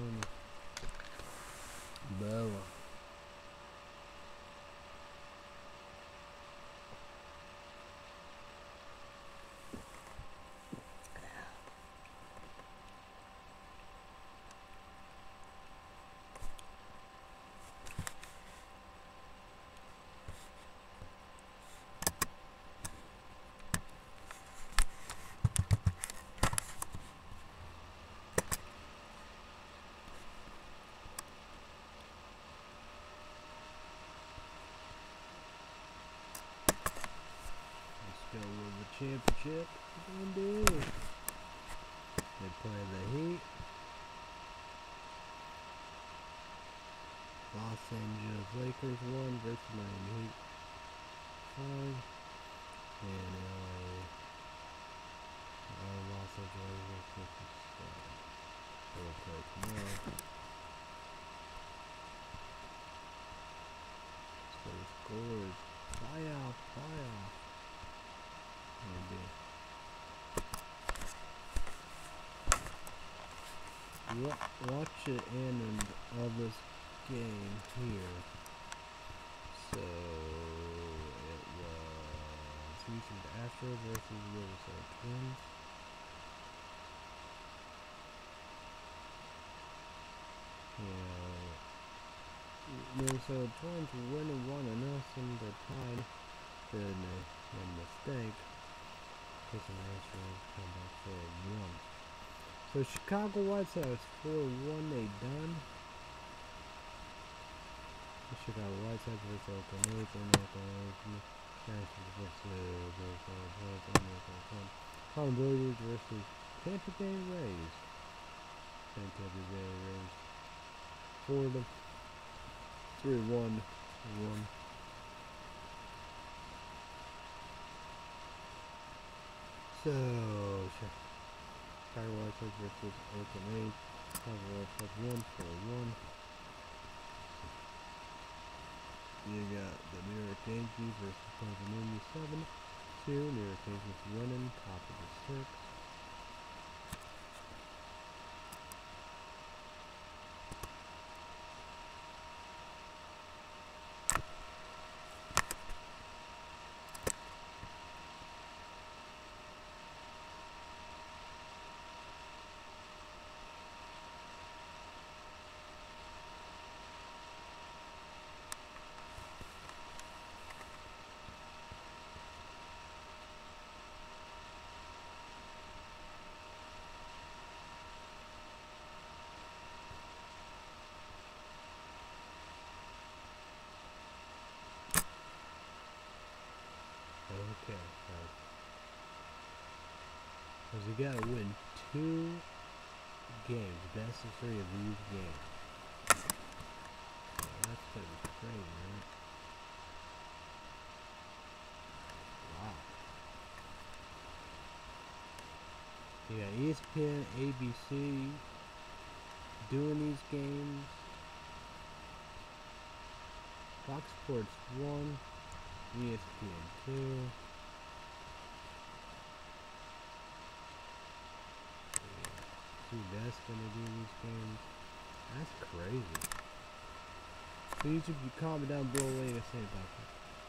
one. Bella. Go with the championship. Indeed. They play the Heat. Los Angeles Lakers one versus Miami Heat five. And L A uh, Los Angeles Lakers seven. They will play tomorrow. So the score is playoff, playoff. Watch the end of this game here. So it was Houston Astros versus Minnesota Twins. Yeah, Minnesota Twins winning one to nothing. They're tied. Then a mistake. Houston Astros come back for one. So Chicago White Sox four one, they done. The Chicago White Sox versus Oakland A's and Oakland Nationals versus Colin Billiards versus Tampa Bay Rays. And Tampa Bay Rays for the three one one. So Chicago White Sox versus Oakland A's. Chicago White Sox one for one. You got the New York Yankees versus Cleveland Indians seven two. New York Yankees winning, top of the six. Okay, because you gotta win two games, best of three of these games. So that's gonna be crazy, right? Wow. You got E S P N, A B C doing these games. Fox Sports one, E S P N two. See, that's gonna do these games. That's crazy. So YouTube, you comment down below what you to say about that.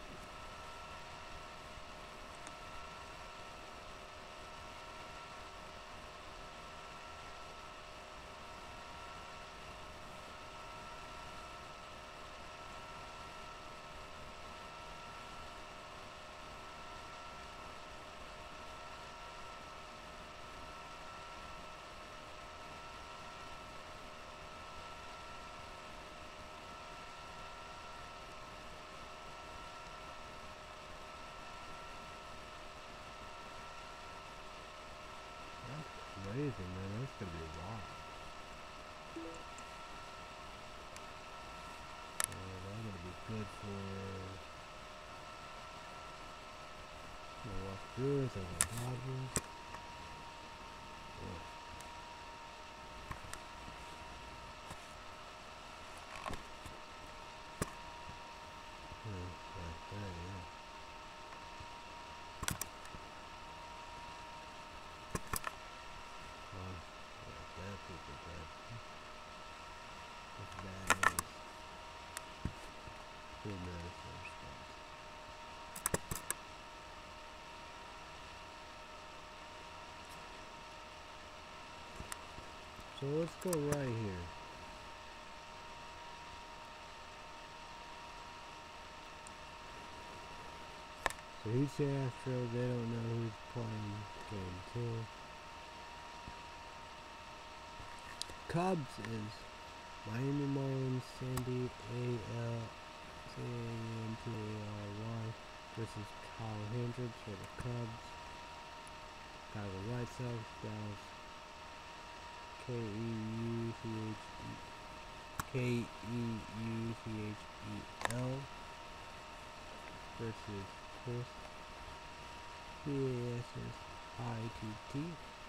Crazy, man. That's gonna be wild. Uh, that's gonna be good for Milwaukee Brewers and the Dodgers. Yeah. Yeah, like that, yeah. Well, like that, people, So let's go right here. So Houston Astros, they don't know who's playing game two. Cubs is Miami Marlins, Sandy A L C A N T A R Y versus Kyle Hendricks for the Cubs. Chicago White Sox, Dallas K E U C H E K E U C H E L versus Chris C A S S I T T.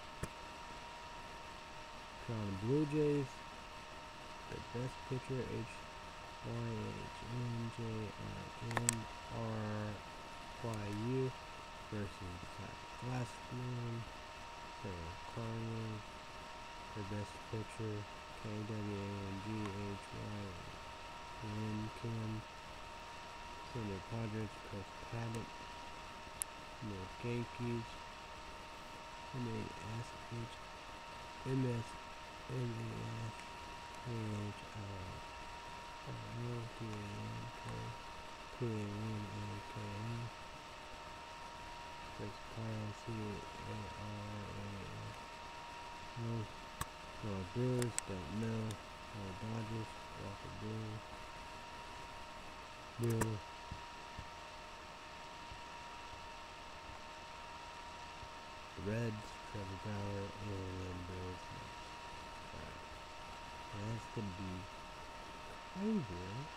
Toronto Blue Jays, the best pitcher H Y H N J I N R Y U versus the Glassman for the Cardinals, the best pitcher K W A N G H Y N Kim, San Diego Padres, Chris Paddock, the Yankees, M A S H M S M A S H L O T A N K T A N A K A Chris Kyle C A R A S No No Brewers, don't know. No Dodgers, Walker Buehler Buehler Reds, Trevor Bauer, and then Bills. Alright. That's gonna be crazy, right?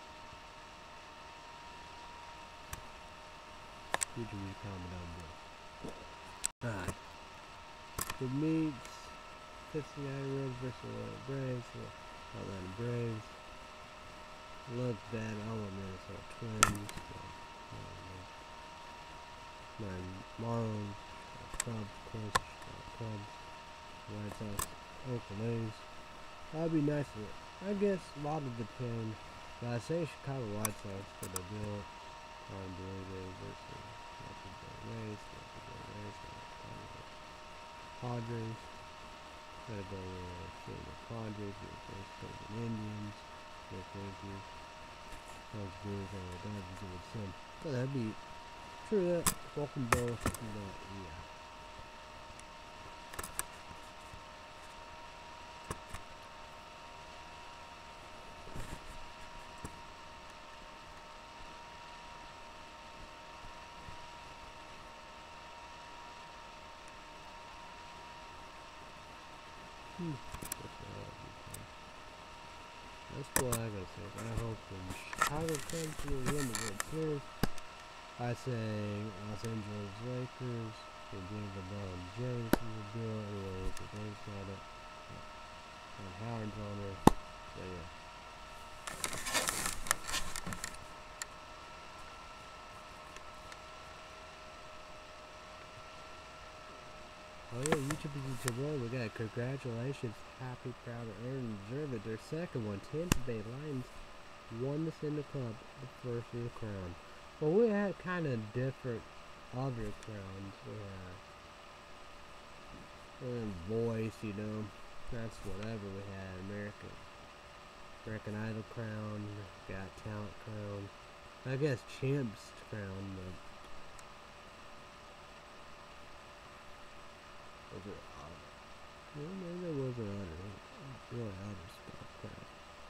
You can just comment down below. Alright. The meets Cincinnati Reds versus Atlanta Braves. Atlanta Braves. Look bad. I want Minnesota Twins. My Marlins. Cubs, of course. Cubs. White Sox. Oakland A's. That'd be nice. I guess a lot of depend. But I say Chicago White Sox for the bill. On Blue Jays versus Tampa Bay Rays. Tampa Bay Rays. Padres. Gotta go with the Padres. Versus Cleveland Indians. The Yankees. Those Blues and the Dodgers with some. So that'd be true. That welcome both. But yeah. Hmm. That's what I gotta say. I hope the Chicago Cubs will win the World Series. I say Los Angeles Lakers, the James LeBron James will do it. Anyway, the game's got it. And Howard's on there. So yeah. Oh yeah, YouTube is YouTube one. We got congratulations, happy, proud, and earned, deserve it. Their second one, Tampa Bay Lions, won the Stanley Cup, the first of the crown. Well, we had kind of different other crowns. We had and voice, you know, that's whatever. We had American, American Idol crown, Got Talent crown. I guess Champs crown, but. Was it other? Yeah, maybe there was another, really other stuff crap.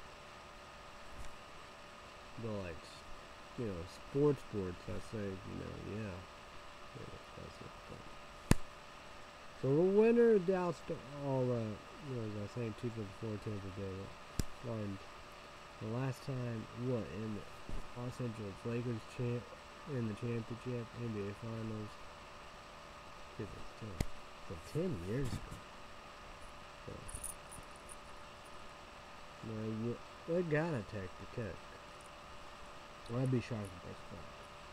But like, you know, sports sports, I say, you know, yeah. yeah that's it. But. So the winner of Dallas, all, uh, you know, as I was saying, two fifty-four Tampa Bay Lions. The last time, what, in the Los Angeles Lakers champ, in the championship, N B A Finals, two fifty-two. So ten years ago. So, now you, they gotta take the kick. Well, I'd be shocked if they spot.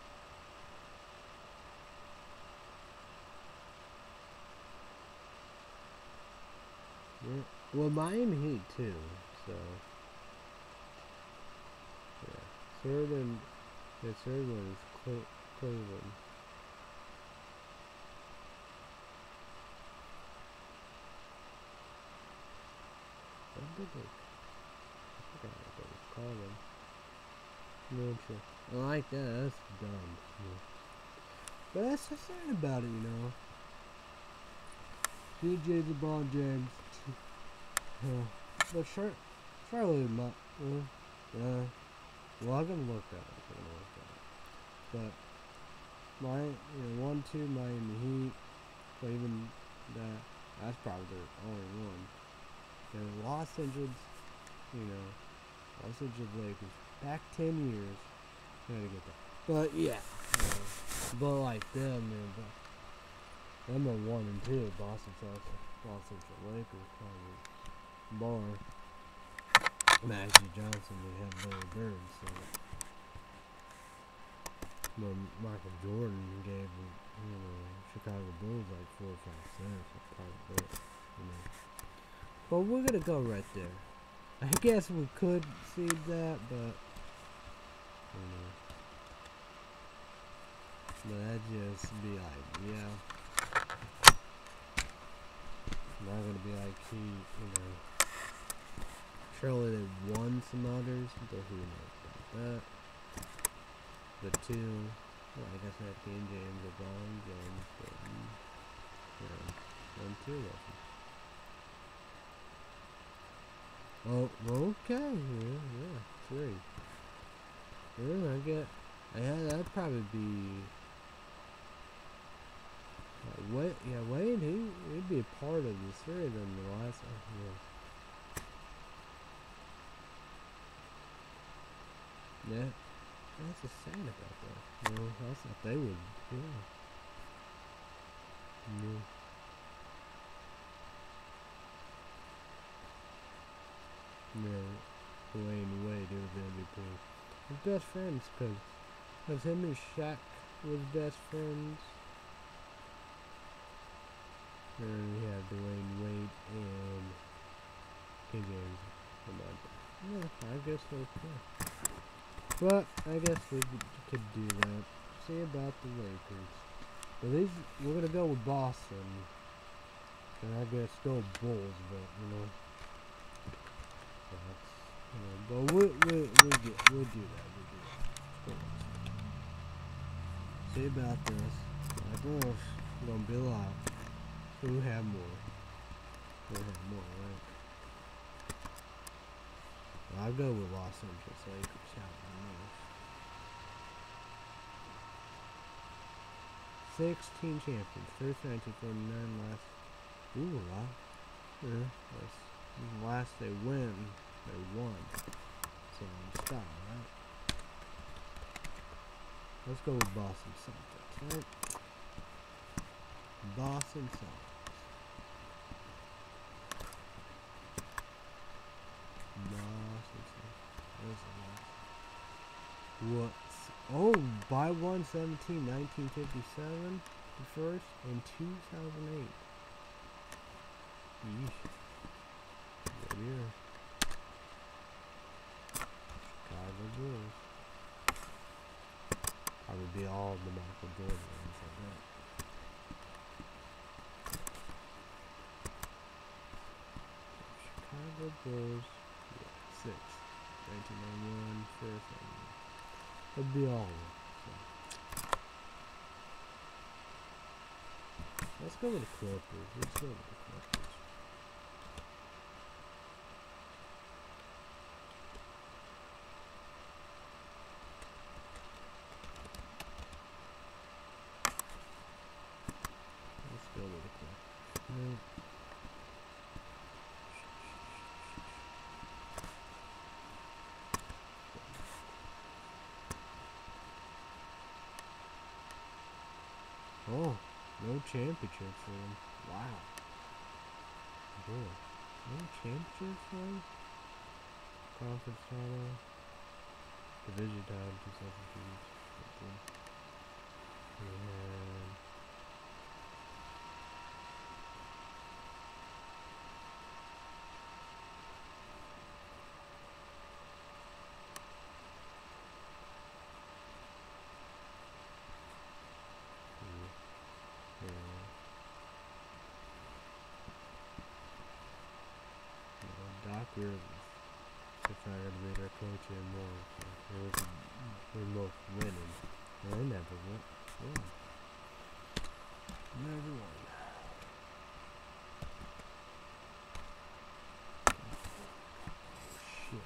Yeah. Well, Miami Heat too. So yeah, third and the third one is Cle Cleveland. did they? I forgot what they would call them. No sure. I like that. That's dumb. Yeah. But that's the thing about it, you know. C J LeBron James. Yeah. But sure, Charlotte, not. Uh, yeah. Well, I'm gonna look at it. I'm gonna look at it. But my, you know, one, two, Miami Heat. But even that, that's probably the only one. And Los Angeles, you know, Los Angeles Lakers, back ten years. Gotta get that. But yeah, you know, but like them, man, but them are one and two. Boston Celtics, Los Angeles Lakers, probably bar. Magic Johnson, they have Larry Bird, so. But Michael Jordan gave, you know, Chicago Bulls like four or five cents. That's probably it, you know. But we're gonna go right there. I guess we could see that, but you know, but that'd just be like, yeah, not gonna be like he, you know. Surely they won some others, but who knows about that. The two, well, I guess that King James, LeBron James, but yeah, one, two of them. Oh, okay, yeah, yeah, three. Yeah, I get, yeah, that'd probably be, uh, Wade, yeah, Wade, he, he'd be a part of the series in the last, uh, yeah. Yeah, that's what's sad about that. You know, I thought they would, yeah. Yeah. Yeah, Dwayne Wade, he was M V P. His best friends, cause, cause him and Shaq was best friends. And we have Dwayne Wade and King James. Yeah, I guess okay. But I guess we could do that. See about the Lakers. But these, we're gonna go with Boston. And I guess go Bulls, but you know. That's, you know, but we we we get we'll do that. We'll do that. See about this. My girls gonna be a lot. Who have more? Who have more, right? Well, I'll go with Los Angeles Lakers. How sixteen champions. First nineteen forty-nine. Last. Ooh, a lot. Yeah, that's last they win. They won. So I'm style, right? Let's go with Boston Celtics, right? Boston Celtics. Boston Celtics. What? Oh, by one seventeen, nineteen fifty-seven, the first, and two thousand eight. Yeesh. Good year. Chicago Bulls. I would be all the Michael Jordan ones like that. Chicago Bulls, yeah, six. nineteen ninety-one, first, ninety-one. That'd be all of them. So. Let's go with the Clippers. Let's go with the Clippers. Let's go with the Clippers. No. Oh, no championship for him. Wow. Boy, no championship for him? Conference title. Division title, two thousand two. And Doc Joker decided to beat our coach anymore. So it was, we're both winning. And they never won. Yeah. Never won. Shit.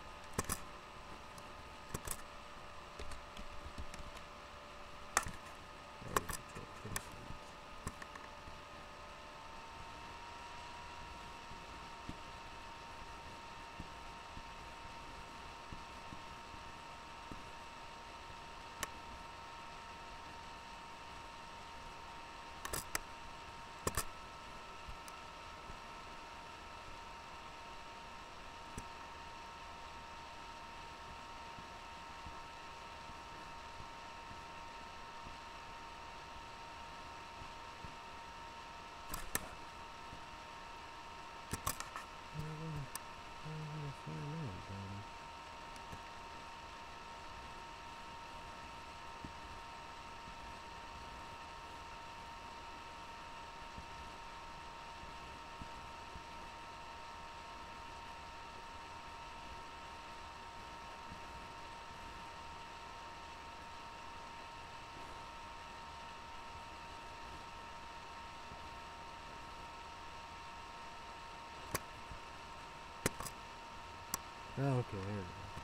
Oh, okay, there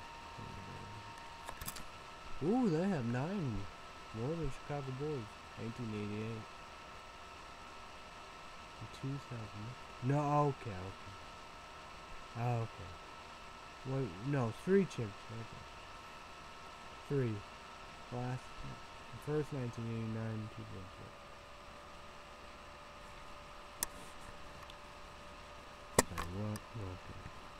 we go. Ooh, they have nine more than Chicago Bulls. eighteen eighty-eight. two thousand. No, okay, okay. Oh, okay. Wait, no, three chips. Okay. Three. Last, first nineteen eighty-nine, two thousand. Sorry, what? Okay.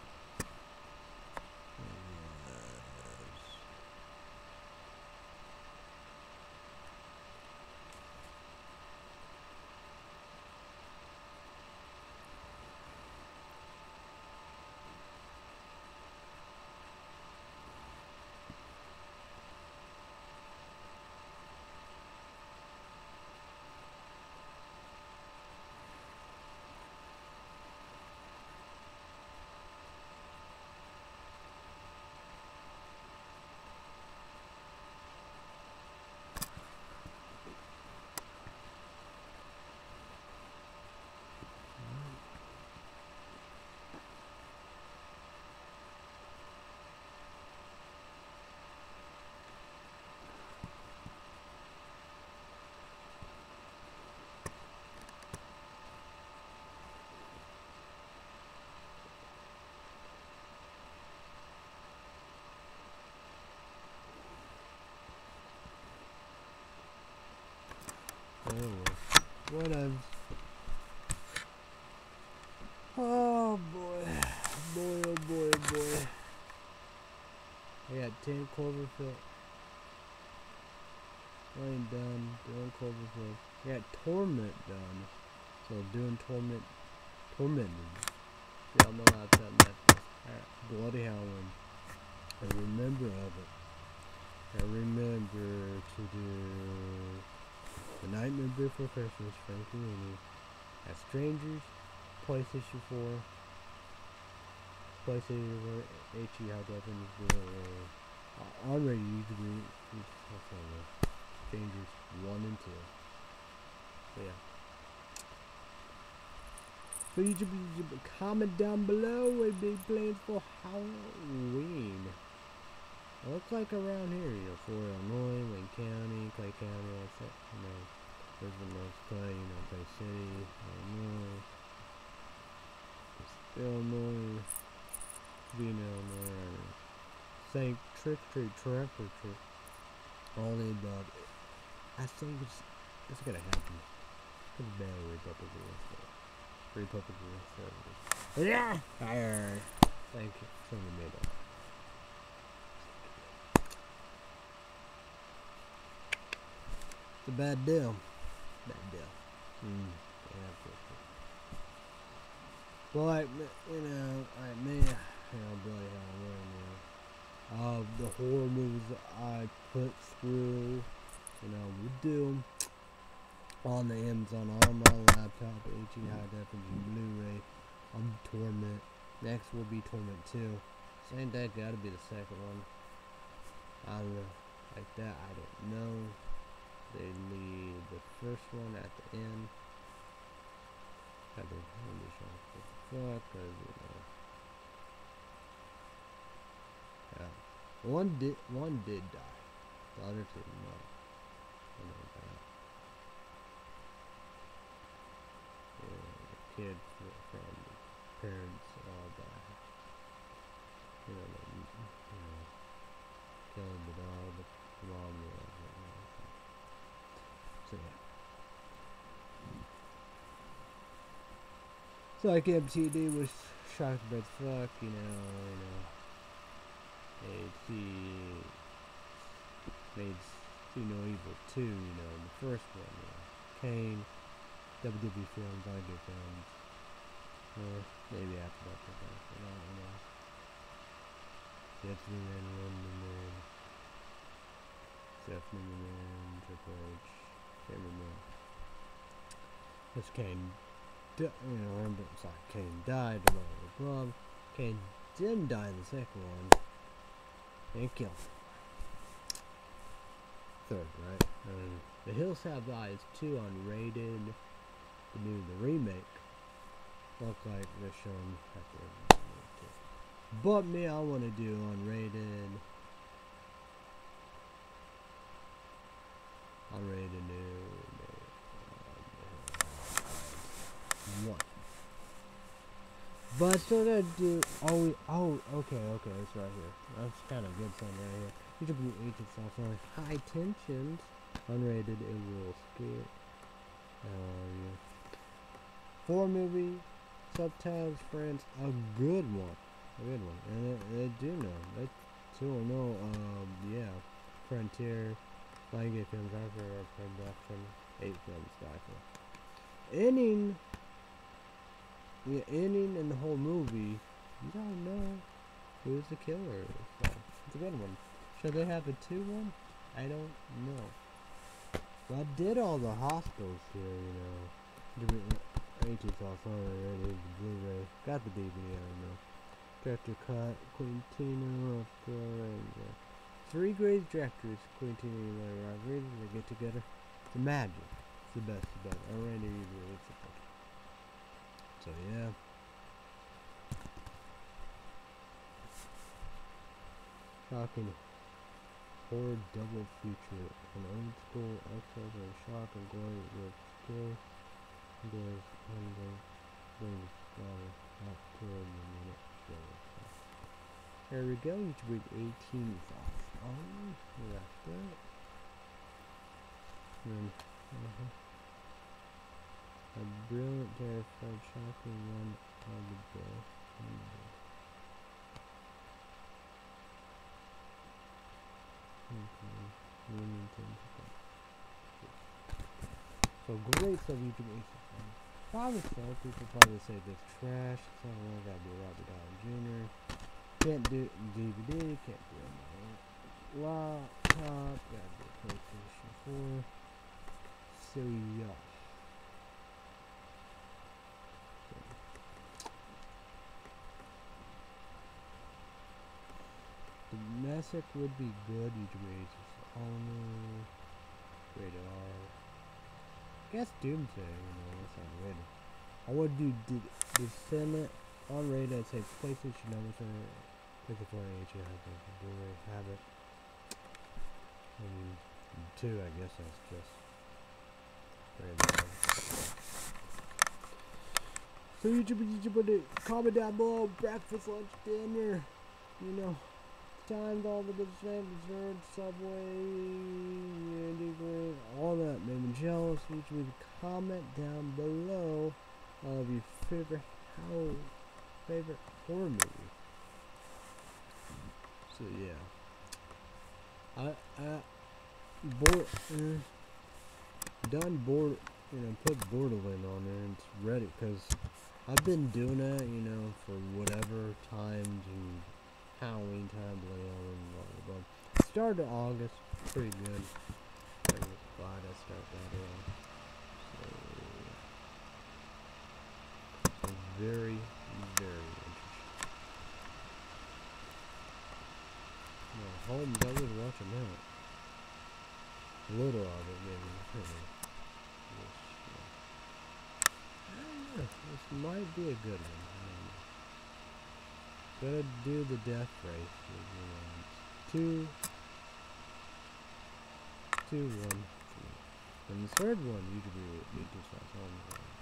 Oh, what else? Oh boy, boy, oh boy, oh boy. I got ten Cloverfield. I ain't done doing Cloverfield. I got Torment done. So doing Torment, Tormented. Y'all know how to Netflix. Bloody Howling. I remember of it. I remember to do The Nightmare Before Christmas, Frank Rooney. At Strangers, PlayStation four, PlayStation four, H E High Definition, uh, on ready YouTube, Strangers one and two. So yeah. Please comment down below what big plans for Halloween. It looks like around here, you know, for Illinois, Wayne County, Clay County, that's it, you know, there's the most Clay, you know, Clay City, Illinois, Illinois, being Illinois, Saint Trick Treat, Trump or Trick, all the above. I think it's, it's gonna happen. It's a bad Republic of the Republic of the Yeah! Fire! Thank you. Someone made that. It's a bad deal. Bad deal. Mm. Yeah, well, like, you know, like me, you know, Billy Halloween, you know, uh, the horror movies that I put through, you know, we do on the Amazon, on my laptop, H D High Definition Blu-ray, on Torment, Next will be Torment two. So ain't that gotta be the second one? I don't know. Like that, I don't know. They leave the first one at the end. Had to really shock what the fuck, cause you know. Yeah. One did one did die. The other two no. I know that. Yeah, the kid from the parents all died. You know, the, you know, killing the dog, the mom was like, so yeah. So like M T D was shocked by fuck, you know, you know. Made see made See No Evil two, you know, the first one, you know. Kane, W W E films, I get films. Or maybe after that, I don't know. Jeffrey Man, Roman Man, Stephanie Man, Triple H, Cameron Man. That's Kane. You know, remember, sorry, Kane died, blah, blah, blah. Kane didn't die in the second one. And killed him. Third, right? And The Hills Have Eyes two unrated. The new, the remake. Look like they're showing at the end. But me, I want to do unrated. Unrated new. One. But still gotta do. Oh, we, oh, okay, okay, it's right here. That's kind of good something right here. You should be agent stuff on high tensions. Unrated, it will scare. Uh, yeah. Four movie subtitles, friends, a good one, a good one, and they, they do know. They still know. Um, yeah, Frontier, Lionsgate Films, Arthur, or Production, eight films, Stifle. Ending. Yeah, ending in the whole movie, you don't know who's the killer. So it's a good one. Should they have a two one? I don't know. But I did all the hospitals here, you know. eighteen thoughts on it, the Blu-ray. Got the D V D, I don't know. Director cut, Quintino, Ranger. Three great directors, Quintino and Rodriguez, they get together. It's magic. It's the best, the best. I ran to you, it's the best. So yeah. Shocking horror double feature. An old school excess of shock and glory with skill. There's under wings water not toward the minute show. There we go, each week eighteen thoughts. Oh, we got that. And, uh-huh. A brilliant, terrified, shocking one of the day. So great stuff YouTube Aces. Probably so, people probably say this trash. Someone gotta be Robert Downey Junior Can't do D V D, can't do it. Laptop, gotta do PlayStation four. So yeah. Domestic would be good, YouTube Aces. Only rated R. I guess Doomsday, you know, that's unrated. I would do the Senate unrated. I'd say PlayStation numbers are PlayStation four H, have it, Blu-ray, have it. And two, I guess that's just rated R. So YouTube, YouTube, comment down below. Breakfast, lunch, dinner. You know, times all the good snacks, dessert, Subway, yeah, all that made me jealous. YouTube, comment down below of your favorite how favorite horror movie. So yeah, I I board uh, done board you know put Borderland on there and it's ready because I've been doing that you know for whatever times and Halloween time and blah blah blah. Started August, pretty good. I was glad I started that early. So, so very very interesting. Holmes, I would watch him out. A little of it, maybe. Maybe. This, yeah. I don't know. This might be a good one. I don't know. Gonna do the death race. Two. Two, one, three. And the third one, you could do it. You just have on the one.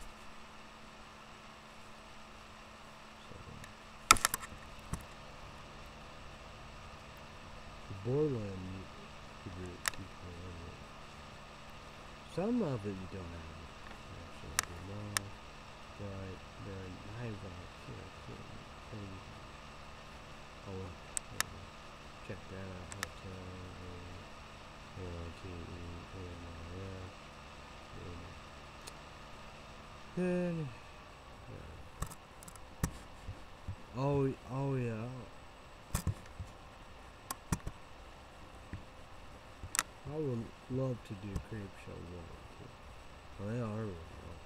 Borderland, you could do it. You could do it. Some of it you don't have it. Actually, no, but there are knives on it too. Things. Oh, well, check that out. Hotel, A R T E, A M I S. Then, yeah. Oh, oh yeah. I would love to do Creep Show one and two. Well, they are really long.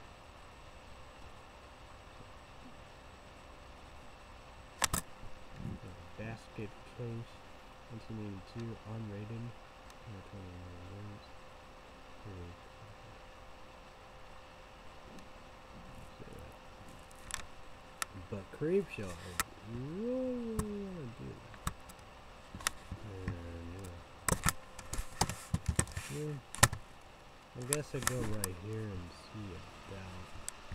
Basket Case, nineteen eighty-two, unrated, twenty-one minutes. But Creep Show, I really, really want to do that. And yeah. Yeah. I guess I go right here and see about.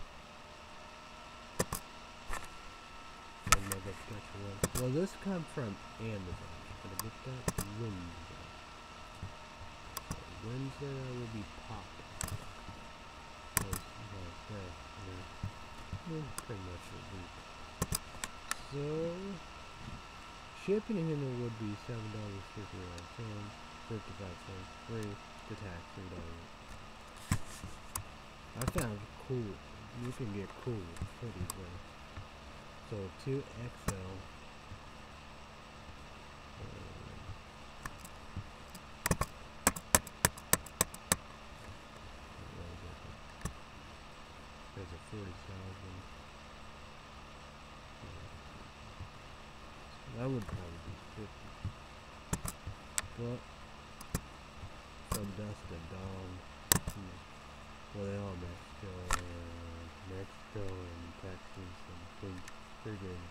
Well, this comes from Amazon. I'm gonna get that Wednesday. So Wednesday I will be popping. As I say, yeah. Yeah, pretty much a week. So shipping in it would be seven dollars fifty-nine cents, fifty-five cents free, the tax three dollars. I found cool. You can get cool hoodies there. So two X L. There's a forty thousand. That would probably be fifty. But from dusk to dawn. Well, they all Mexico and Mexico and Texas and big, friggin'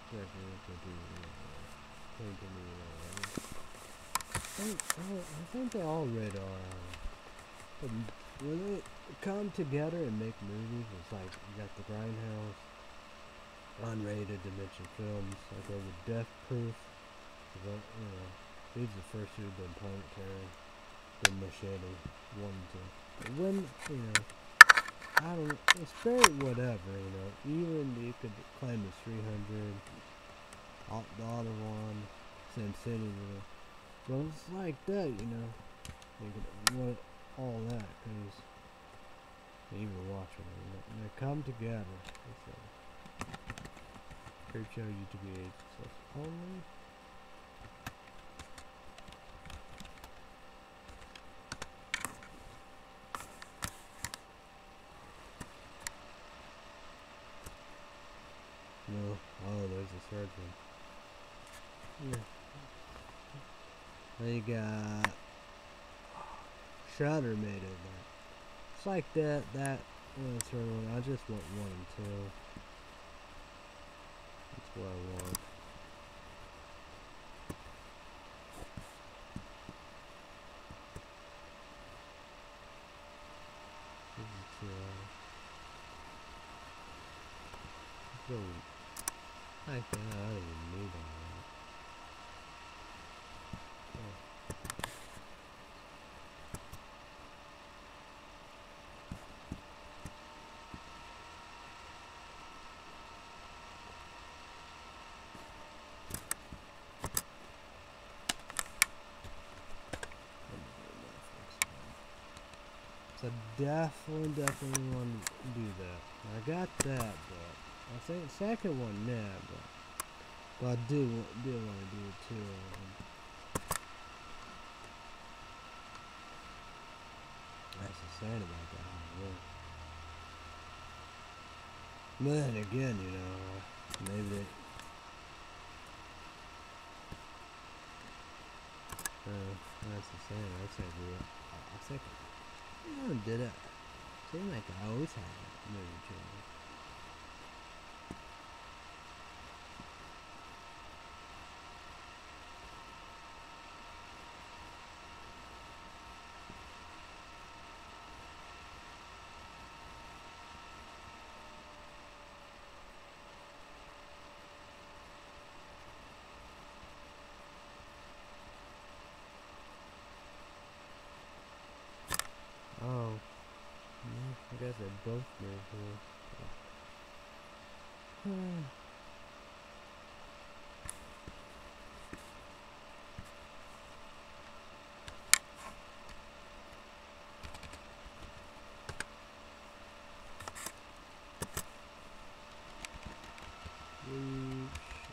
I think, I think they all rated R. Um, when they come together and make movies, it's like you got the Grindhouse, unrated Dimension Films. I go with Death Proof. You know, these are the first two been Planetary, then Machete, one and two. But when, you know, I don't know, it's very whatever, you know, even you could claim it's three hundred, all, the other one, Sin City, you know. Well, it's like that, you know, you could want all that, because you even watch them, you know, and they come together. It's a Creep Show YouTube access only. No, oh, there's a third one. Yeah. Then you got Shudder made it. It's like that, that, and the third one. I just want one and two. That's what I want. This is two. So, I think I don't even need all that. So definitely, definitely want to do that. I got that, but I think the second one, nah, but, but I do, do want to do it too. Um, that's the sad about that one, yeah. But then again, you know, maybe they, the same. That's like real. I think I did it. Seemed like I always had a movie channel. Oh, yeah, I guess they both made here. Reach.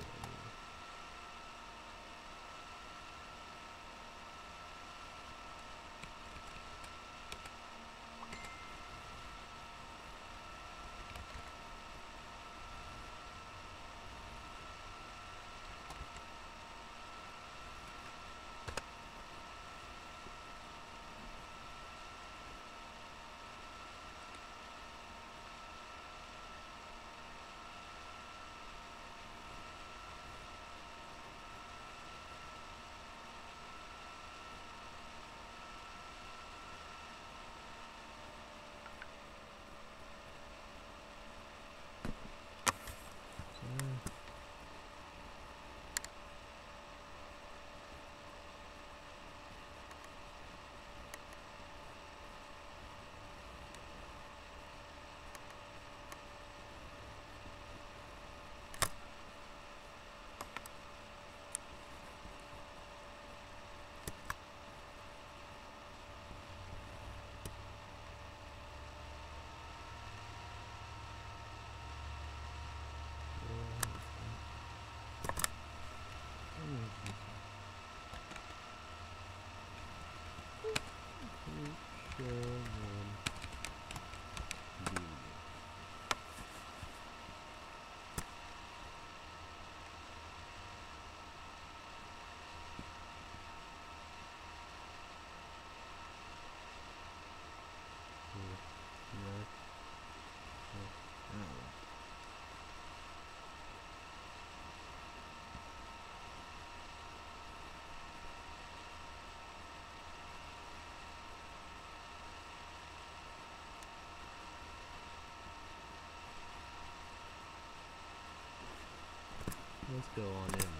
Let's go on in.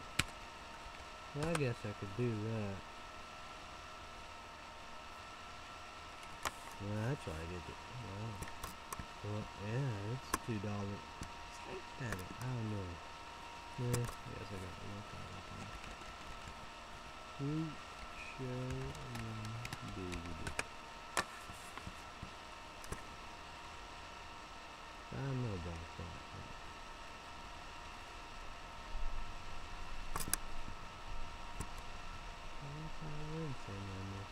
Well, I guess I could do that. Well, that's why I did it. Wow. Well, yeah, it's two dollars. Damn it, I don't know. Yeah, I guess I got to look at it. Fruit show and baby. I know about that. What's that word saying on there?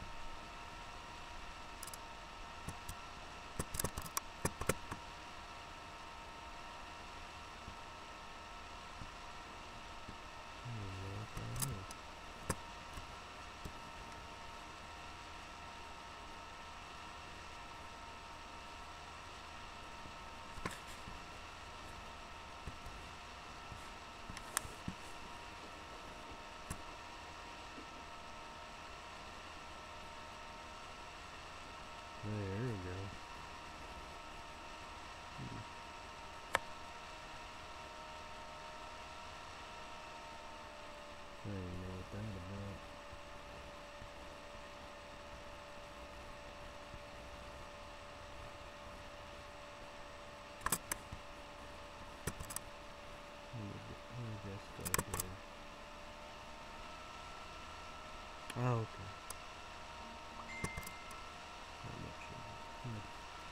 There we go. Hmm. I don't even know what that about. Let me, let me just go here. Oh, okay. How much is it? Hmm.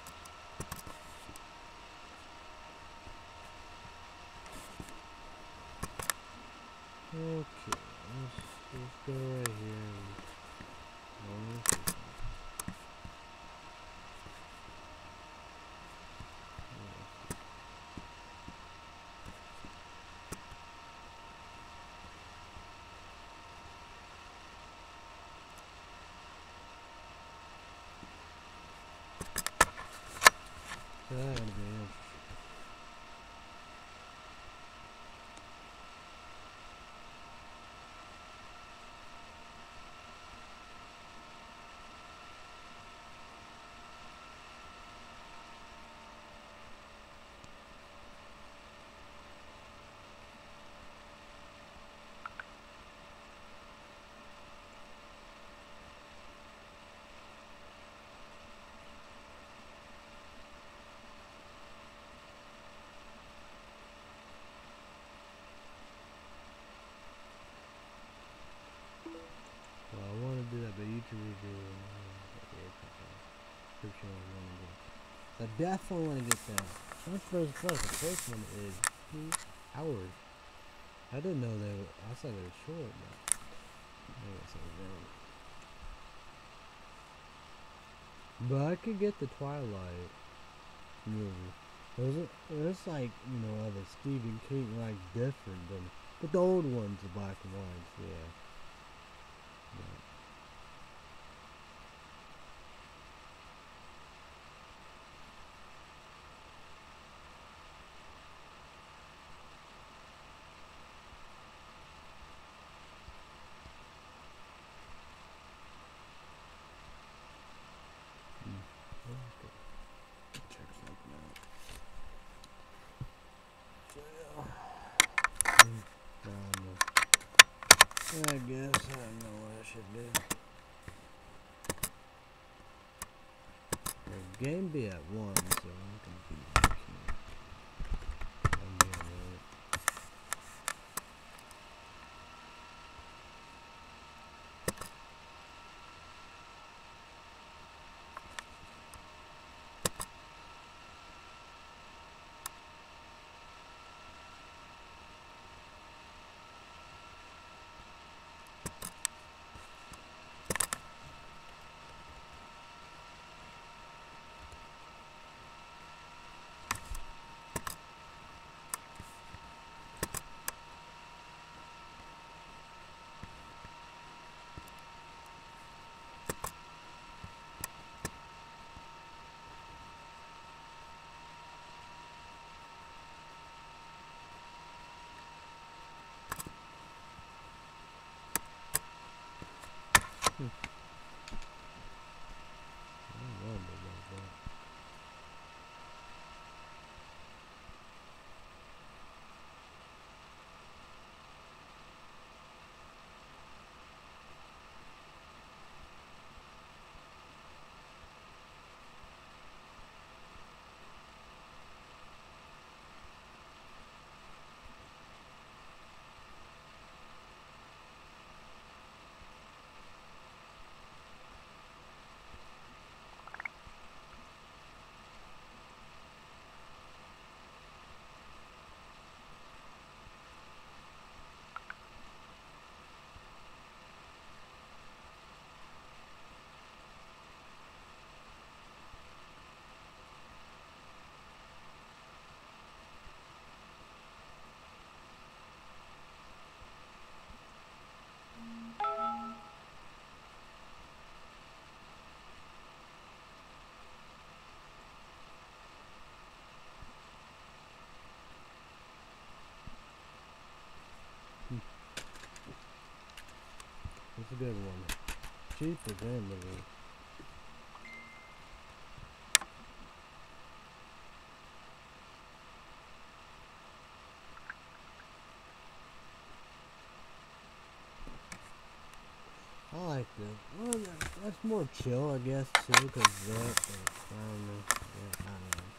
Okay, let's just go right here and almost this one. So that would be interesting. Well, I want to do that, but YouTube do. I definitely want to get that. That's first plus. The first one is two hours. I didn't know they were. I thought they were short, but I guess I was wrong. But I could get the Twilight movie. There's, a, there's like, you know, other Stephen King, like, different than, but the old ones, the black and whites, yeah. yeah. Hmm. Okay. Check something out. So, yeah. I guess I don't know what I should do. The game be at one, so I'm confused. I'm being right. Hmm. I wonder about that. Hmm. That's a good one. Cheap for grandmother. I like that. Well, that, that's more chill, I guess, too, because that, uh, I don't know. Yeah, I don't know.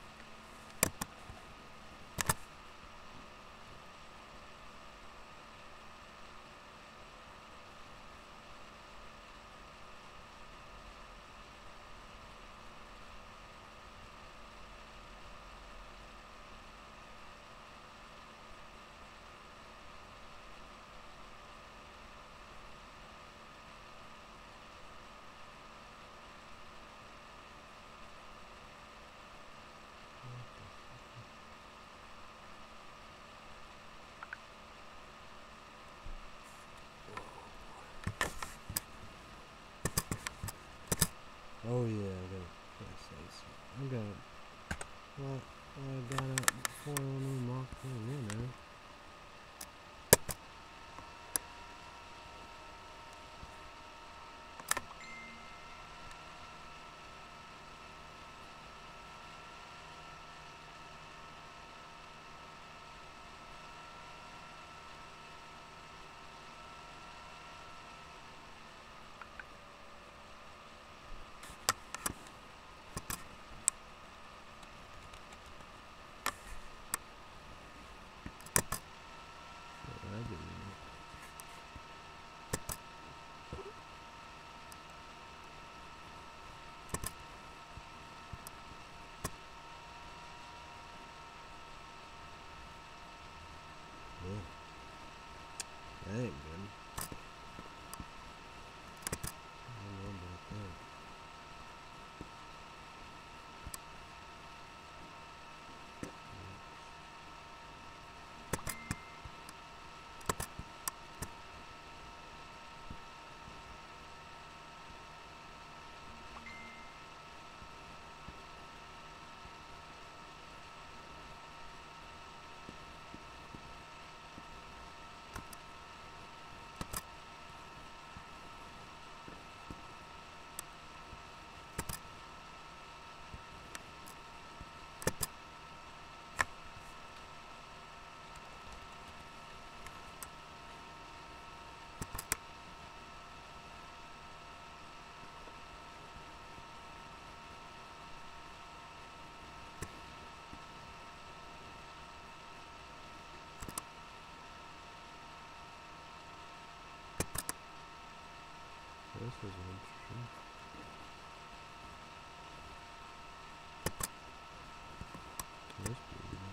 That ain't good. I don't know about that. This is interesting. This pretty good.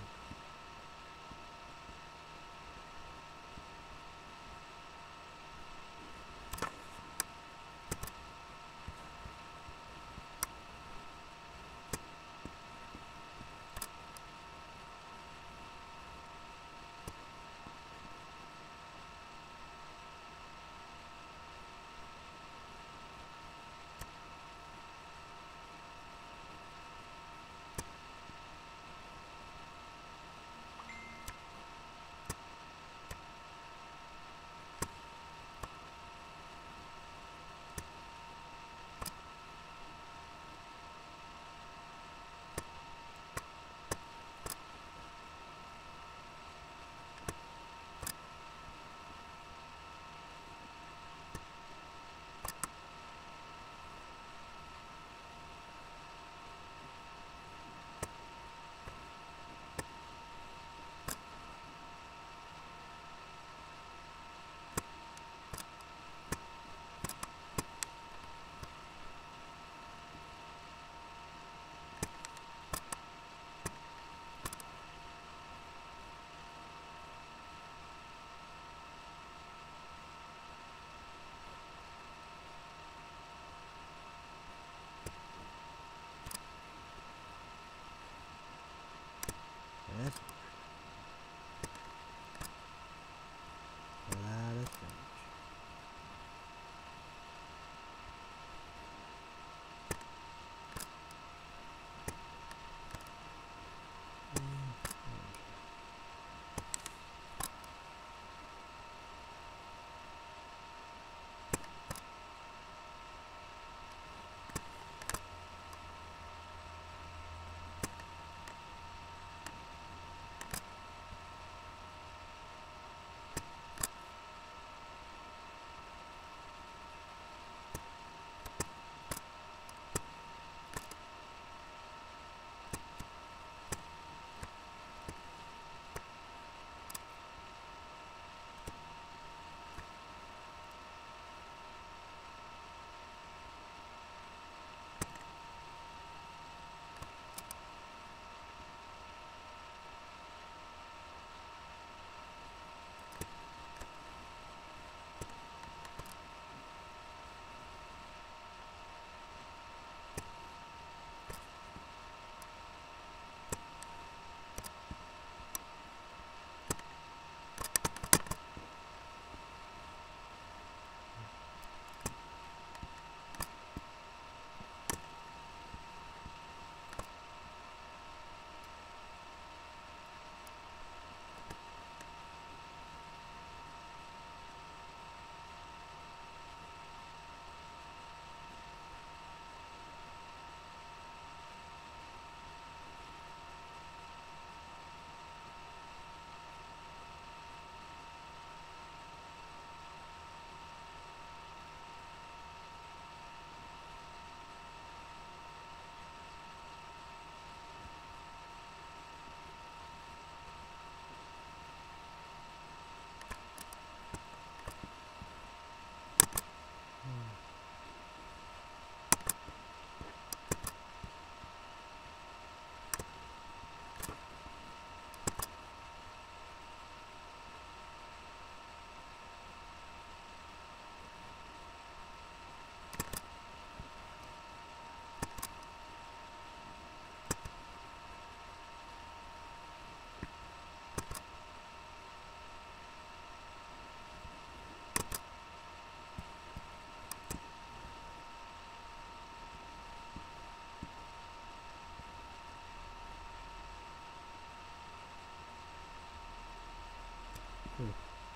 Hmm.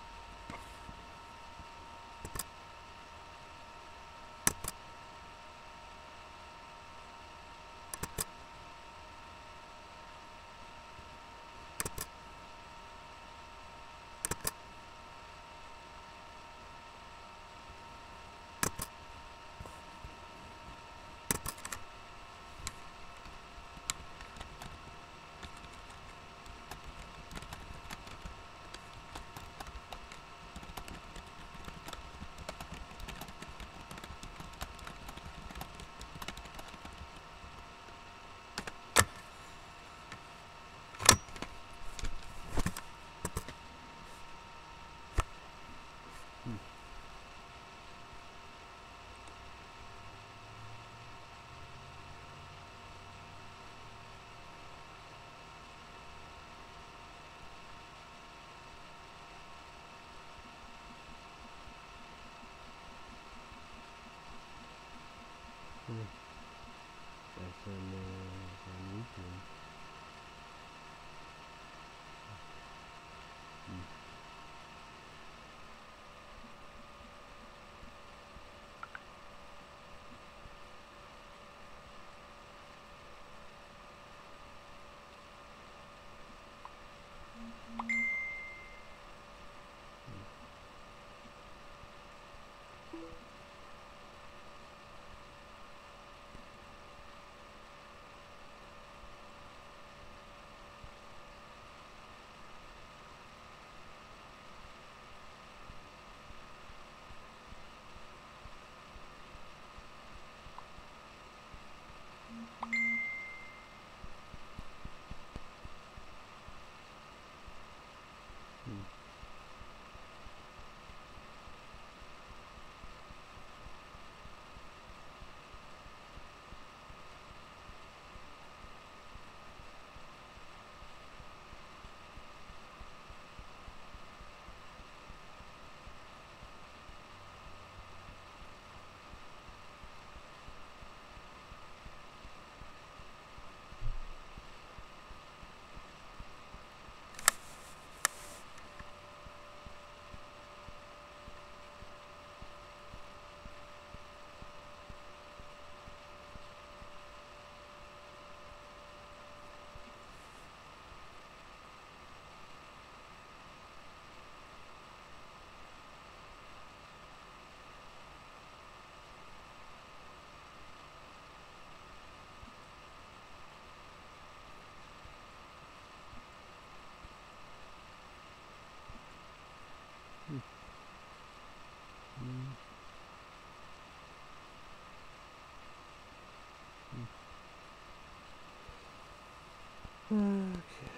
Hmm. That's on, uh, on YouTube. Hmm. Hmm. Hmm. Hmm. Okay.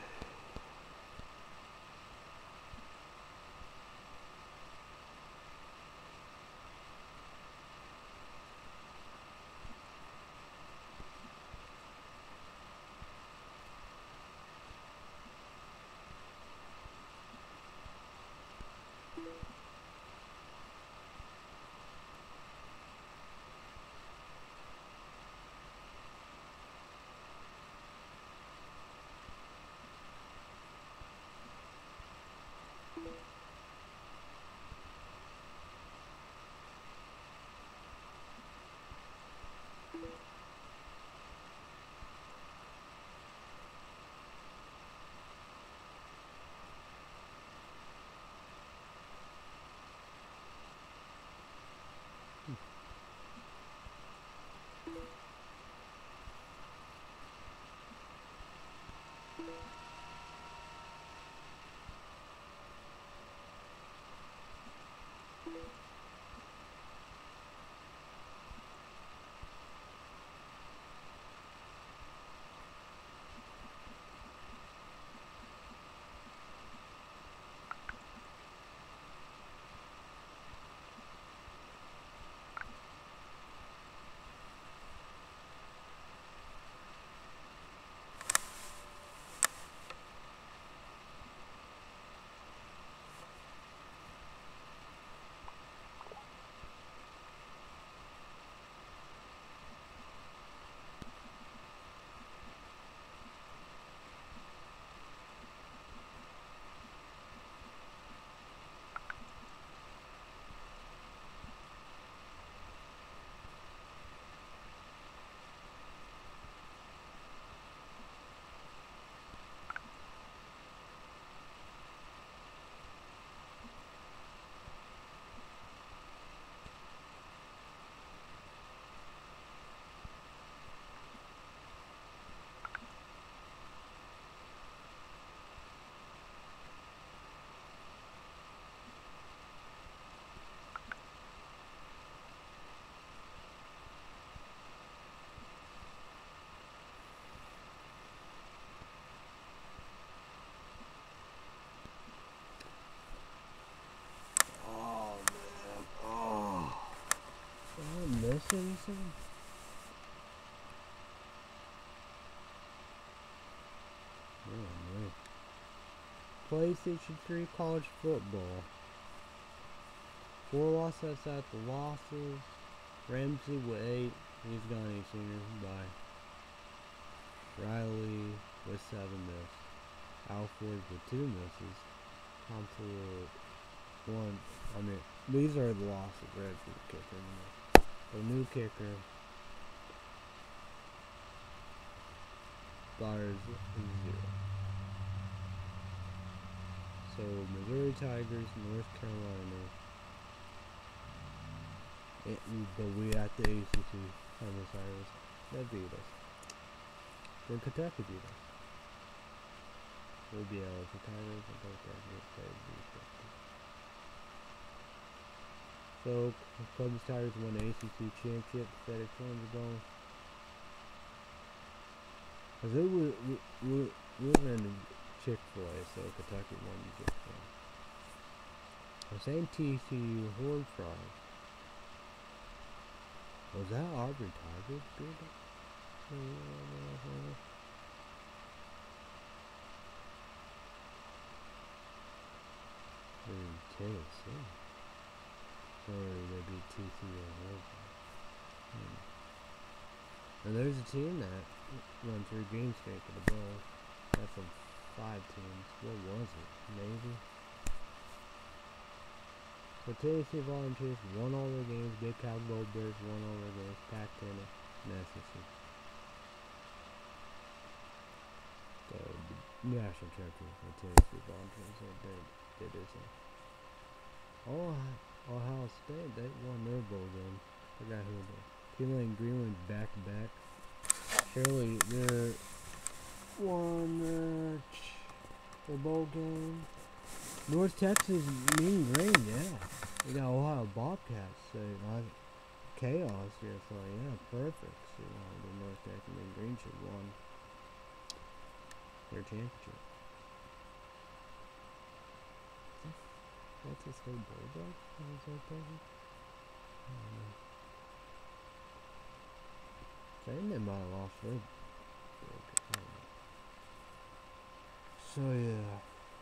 Simpson. Oh, man. PlayStation three college football. Four losses at the losses. Ramsey with eight. He's gone a senior. Bye. Riley with seven misses. Alford with two misses. Thompson with one. I mean, these are the losses. Ramsey the kicker. The new kicker. Flyers zero. So Missouri Tigers, North Carolina. It, but we at the A C C, Buenos Aires, that beat us. Then Kentucky beat us. We'll be out the Tigers and Kentucky. So Columbus Tigers won the A C C championship. FedEx Orange Bowl. Cause it was we we we were in Chick-fil-A, so Kentucky won the Chick-fil-A. The same T C U Horned Frogs. Was that Auburn Tigers? In Tennessee. Or they beat T C U and hmm. And there's a team that won three game streak for the Bulls. That's from five teams. What was it? Maybe? So Tennessee Volunteers won all their games. Big Cow Goldbergs won all their games. Pac ten and S E C. So the national champions for Tennessee Volunteers. So they did their thing. Ohio, Ohio State, they won their bowl game. I forgot who it was. Tulane Greenwood back to back. Surely they're won their, their bowl game. North Texas Mean Green, yeah. We got Ohio Bobcats, so like chaos here, so yeah, perfect. So uh, the North Texas Mean Green should won their championship. That's a state bulldog? Is that perfect? I think they might have lost their so yeah.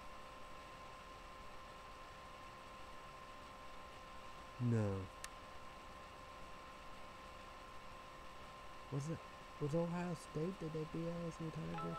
No. Was it was Ohio State? Did they beat L S U Tigers?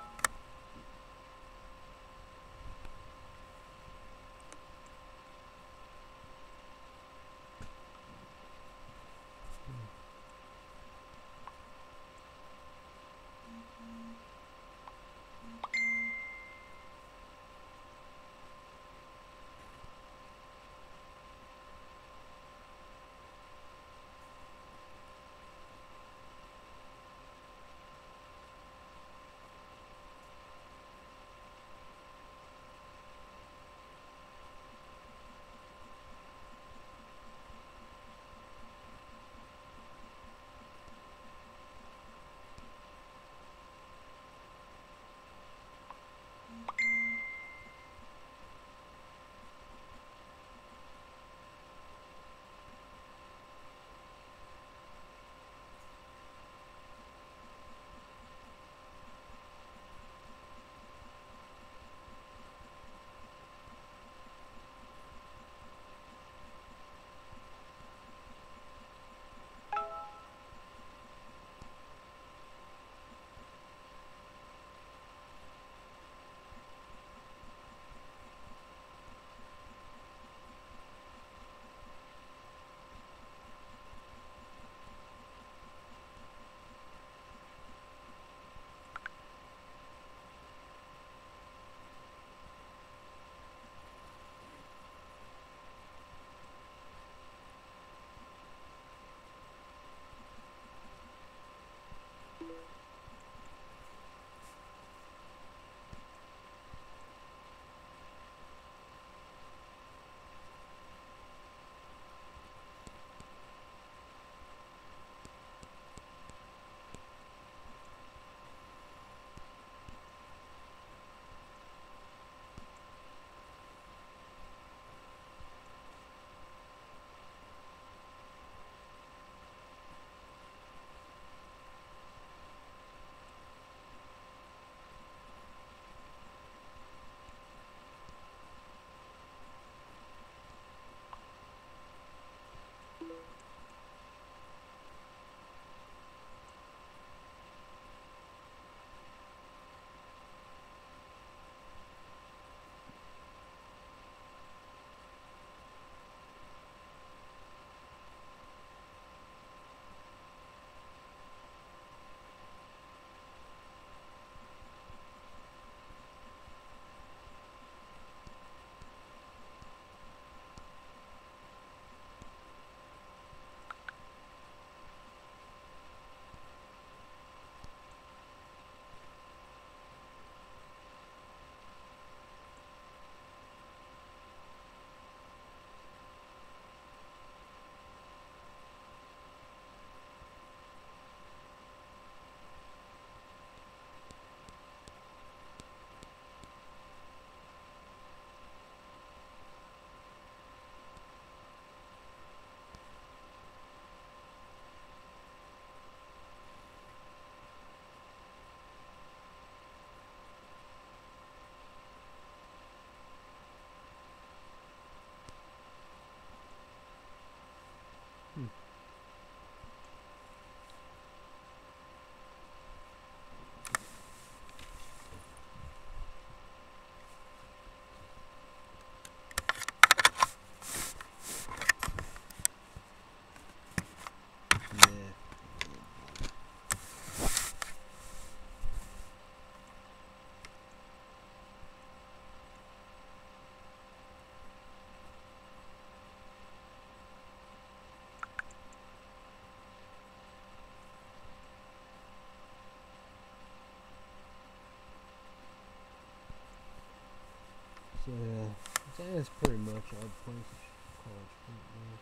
much odd place college football.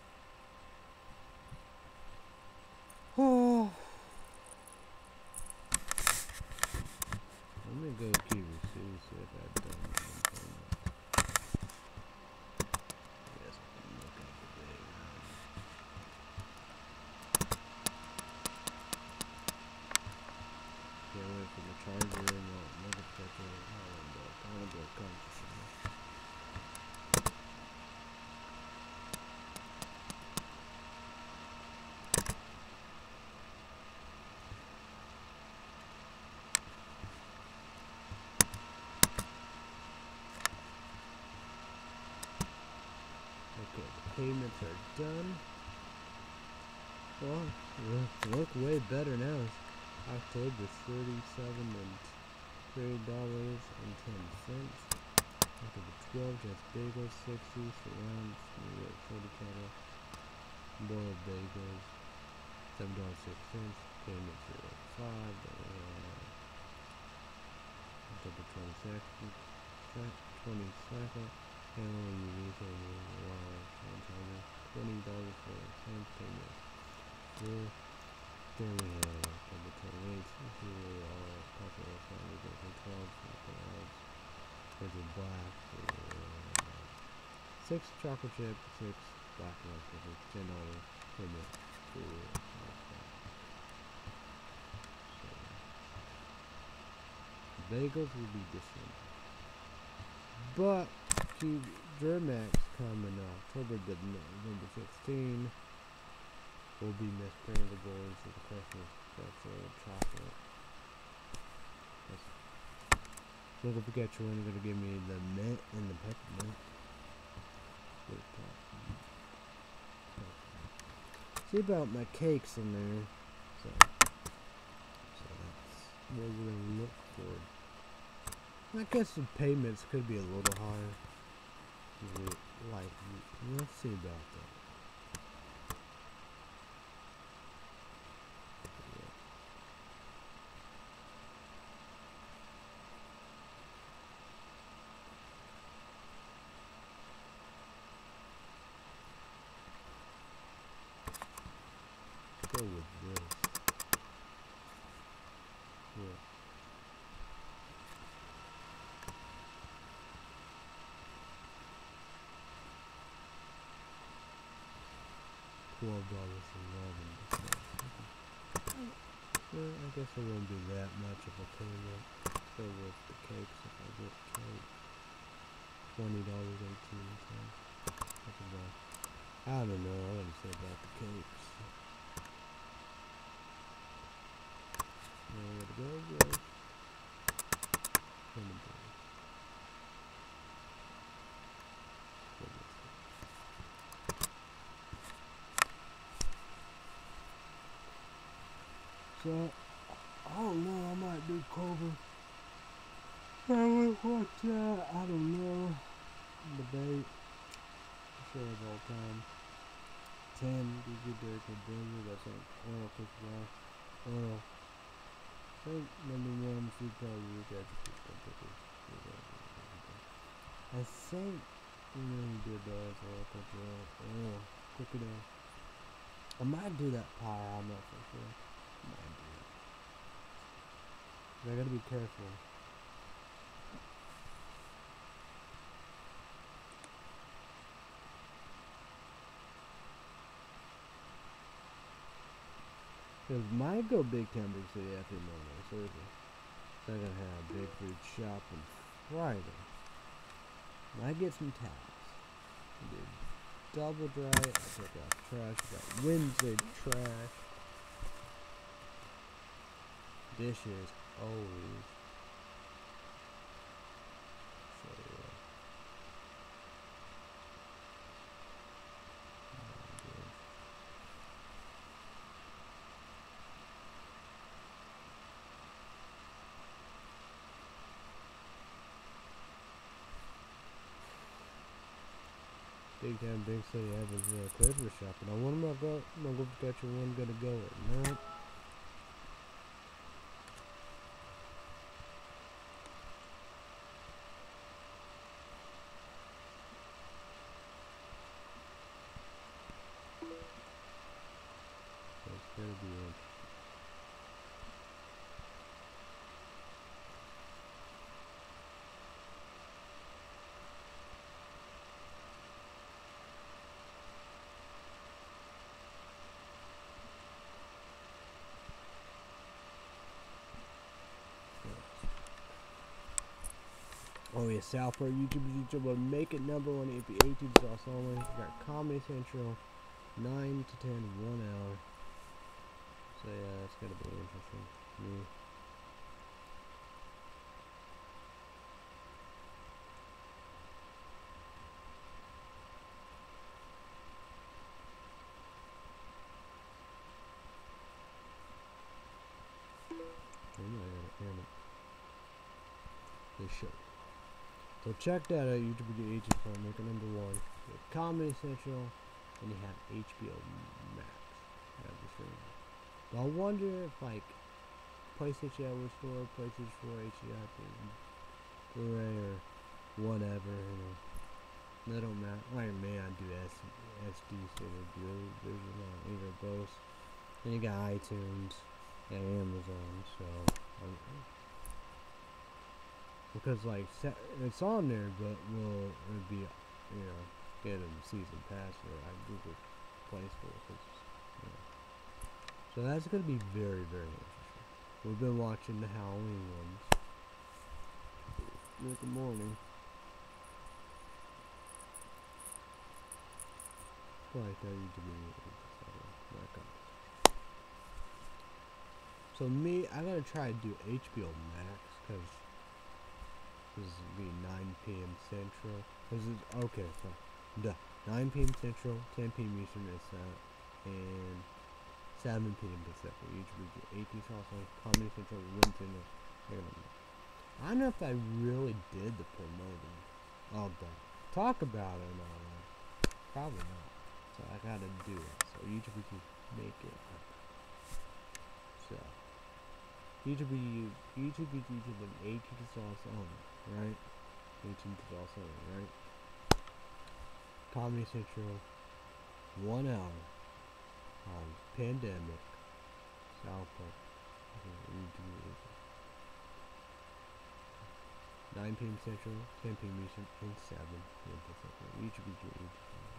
Oh, let me go Q V C see if I've done anything. Yes, I can look at the day. Can't wait for the charger and the mother picture. I want to go come to some. Okay, the payments are done. Well, look, look way better now. October thirty-seven and thirty dollars and ten cents. October twelve, just bagels sixty, surrounds New York forty cattle, boiled bagels seven dollars six cents. Payments are at five. October twenty-second, twenty-second. Handling retail wire twenty dollars for cents payments. Four. Then we have October twenty-eighth. This is all popular family go for twelve dollars. There's a black for six chocolate chip, six black ones for ten dollars payment for so bagels will be different. But Q Germax coming October the November sixteenth will be Miss Pringles for the Christmas special chocolate. So don't forget you're only gonna give me the mint and the peppermint. See about my cakes in there. So, so that's what we're gonna look for. I guess the payments could be a little higher. Like, let's see about that. Go with this. Yeah. Twelve dollars and eleven cents. Well, I guess it won't be that much of a payment. Go with the cakes if I get cake. Twenty dollars eighteen cents. That's about. I don't know. I wouldn't say about the cakes. There we go, bro. So, I don't know. I might do Cobra. I would watch that. I don't know. Debate. Show of all time. ten. D J Derek and Bruiser. That's on Oral Cook Rock. Oral. I think number one food probably look at I think you know he did that as well. Oh, cookie dough. I might do that pie. I'm not for sure. I might do it. But I gotta be careful. Cause might go big town, big city after Monday, Thursday. So I'm gonna have big food shop on Friday. Might get some towels. Do double dry. I took out trash. I got Wednesday trash. Dishes always. So yeah. Big time, big city average uh, Christmas shopping. I want to go. I'm gonna go catch you one gonna go at night. gonna be interesting. Oh yeah, South Park YouTube, YouTube will make it number one. It'd be eighteen plus only. We got Comedy Central, nine to ten, one hour. So yeah, that's gonna be interesting. Yeah. They should. So check that out, YouTube will do eighteen plus, make it number one. You have Comedy Central, and you have H B O Max. But I wonder if like PlayStation Network Store, PlayStation four, H D I, Blu-ray, or whatever, you know. That don't matter. Like man, I do S SD, so there's not either of those. Then you got iTunes and Amazon, so um, because like it's on there, but will it be, you know, get a season pass or I Google Play Store, cause, you know. So that's gonna be very very interesting. We've been watching the Halloween ones. Good morning. Like that you to be back up. So me, I gotta try to do H B O Max because this will be nine P M Central. This is okay. So the nine P M Central, ten P M Eastern is that, and seven P M Pacific. Each week, eighteen also Comedy Central, Wednesday. I don't know if I really did the promoting of that. Talk about it and all that. Probably not. So I gotta do it. So YouTube can make it up. So YouTube YouTube YouTube and eighteen is also on, right? eighteen is also on, right? Comedy Central, one hour on Pandemic, South Park, nine P M Central, ten P M Eastern, and seven P M Pacific. YouTube is YouTube.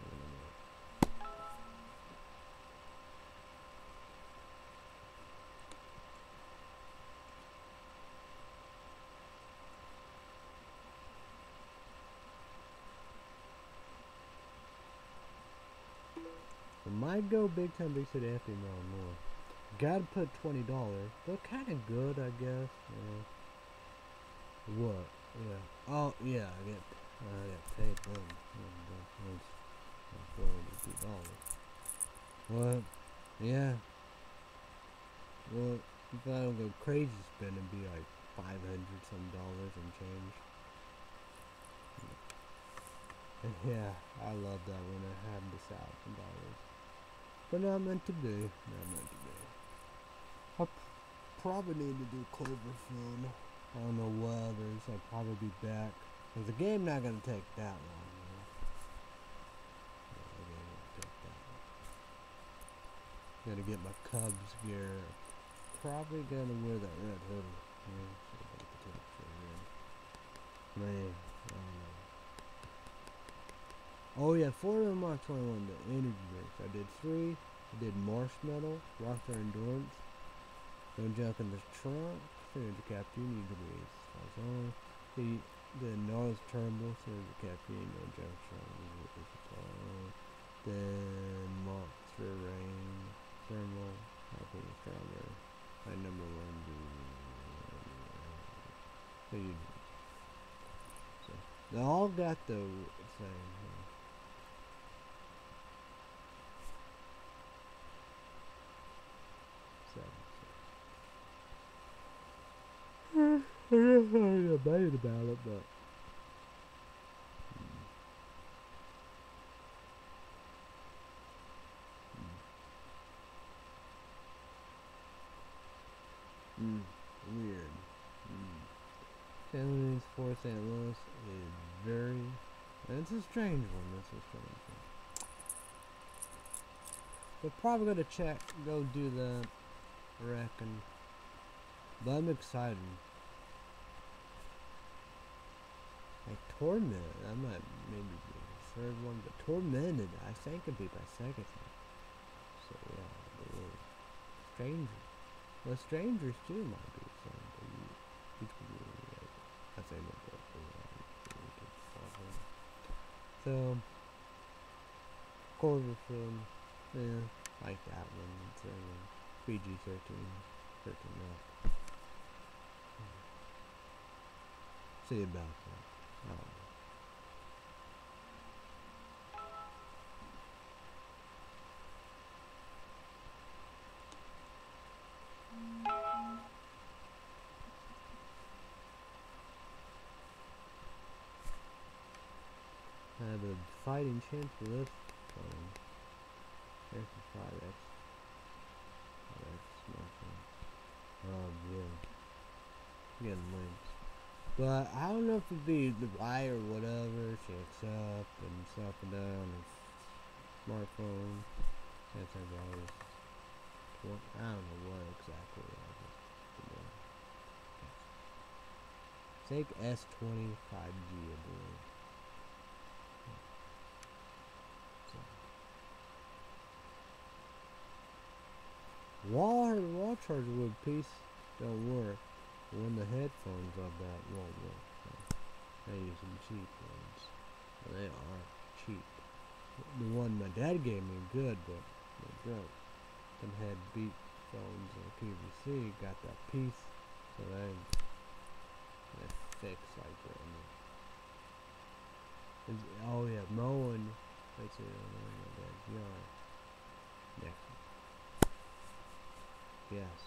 Might go big time, big city, F M L more. Gotta put twenty dollars. They're kind of good, I guess. Yeah. What? Yeah. Oh, yeah. I get, uh, I get paid them. That's forty dollars. What? Yeah. Well, if I don't go crazy spending, it'd be like five hundred some dollars and change. And yeah, I love that when I have the thousand dollars. But not meant to be. Not meant to be. I probably need to do Cloverfield. I don't know what others. I'll probably be back. Cause the game not gonna take that long. You know? Yeah, the game won't take that long. Gotta get my Cubs gear. Probably gonna wear that red hoodie. Yeah, so I can take it again. Man, I don't know. Oh yeah, Florida Mark twenty-one, the energy drinks. I did three. I did Marshmallow, Rockstar Endurance, Don't Jump in the Trunk, Synergy Caffeine, you can be on. The the Nars Turnbull, Synergy Caffeine, Don't Jump in the Trunk. Then Monster Rain, Thermal, Caffeine Stronger. My number one. So you. So they all got the same. I'm not bad about it, but mm. weird. Mm. Saint Louis for Saint Louis is very. It's a strange one. It's a strange one. we're probably gonna check, go do that, I reckon. But I'm excited. Like Tormented, that might maybe be the third one, but Tormented, I think it'd be my second one. So yeah, the word Stranger. Well, Strangers too might be fun, but you, you can really like, I think they're both really good. So, Cloverfield, yeah, like that one. It's uh, P G thirteen, thirteen up. See about that. Oh. I have a fighting chance for this one. There's the five X. Oh, that's smoking. Um, yeah. Getting links. But I don't know if it'd be the wire or whatever. Checks up and stuff and down. And smartphone. That's how I was. I don't know what exactly it was. Take S twenty-five G, I believe. Wall, wall charger with piece don't work. When the headphones of that won't work. So I use some cheap ones. Well, they are cheap. The one my dad gave me good, but they broke. Them had beat phones on Q V C, got that piece, so they they fix like brand new. Oh yeah, mowing. That's it. My dad's yard. Next. Yes.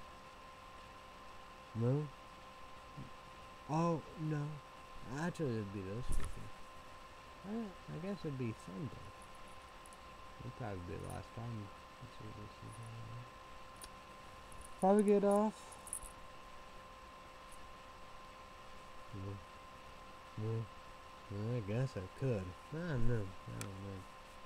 No? Oh, no. Actually, it'd be this weekend. I, I guess it'd be Sunday. It'd probably be the last time. Let's see this is probably get off. Yeah. Yeah. Well, I guess I could. I don't know. I don't know.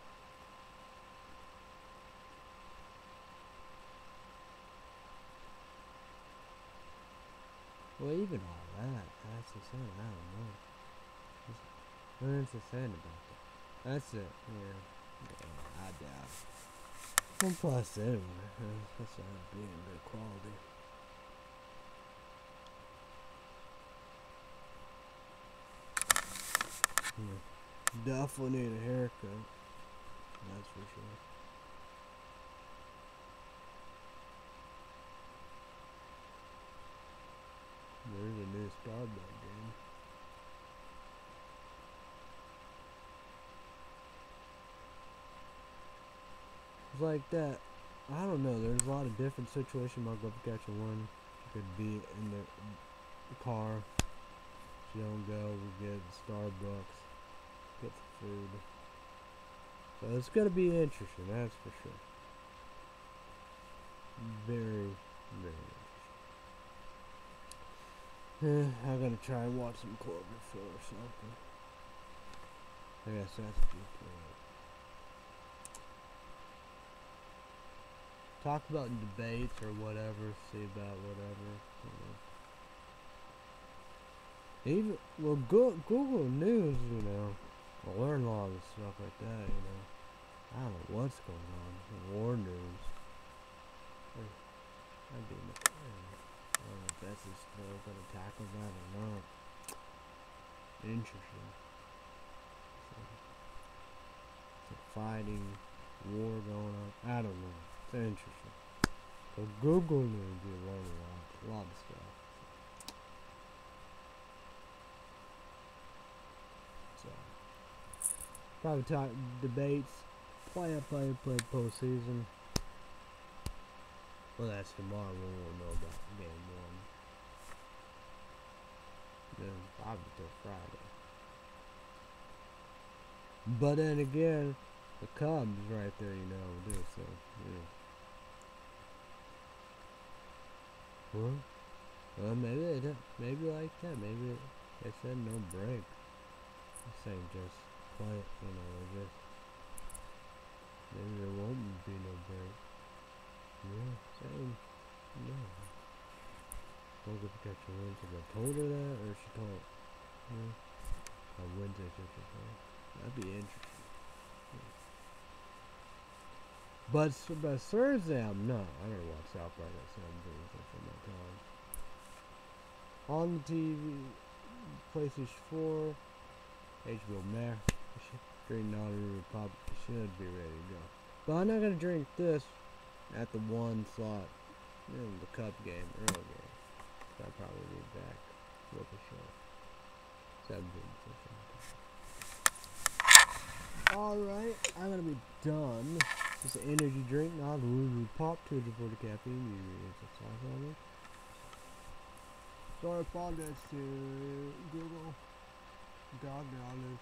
Well, even all that, that's the same, I don't know. What's the same about that? That's it, yeah. Yeah, I doubt it. One plus anyway, that's not being good quality. Yeah. Definitely need a haircut, that's for sure. There's a new Starbucks game. It's like that. I don't know. There's a lot of different situations. I'll go catch one. You could be in the, the car. If you don't go, we get Starbucks. Get the food. So it's gonna be interesting. That's for sure. Very, very interesting. I'm gonna try and watch some Cloverfield or something. I guess that's a good point. Talk about debates or whatever, see about whatever. You know. Even, well, go, Google News, you know, I'll learn a lot of stuff like that, you know. I don't know what's going on. War news. I'd be, I don't know if that's just still gonna tackle that or not. Interesting. So, so fighting, war going on. I don't know. It's interesting. So Google News, you learn a lot, a lot of stuff. So probably talk debates, play up, play, play postseason. Well, that's tomorrow when we'll know about game one. Then probably till Friday. But then again, the Cubs right there, you know, do so. Yeah. Well, well, maybe they don't, maybe like that. Maybe they said no break. This ain't just play, you know, just maybe there won't be no if I told her that, or she told her on Wednesday, she should tell. That'd be interesting. But, but Thursday, I'm not. I gotta watch South Park at seven thirty for my time. On the T V, PlayStation four, H B O Max. Drink Naruto Pop should be ready to go. But I'm not gonna drink this at the one slot in the cup game, early game. So I'll probably be back with the show. seventeen. Alright, I'm gonna be done. It's an energy drink, not Naruto Pop, two hundred forty caffeine. You it's a sauce on it. So I apologize to Google. God knowledge.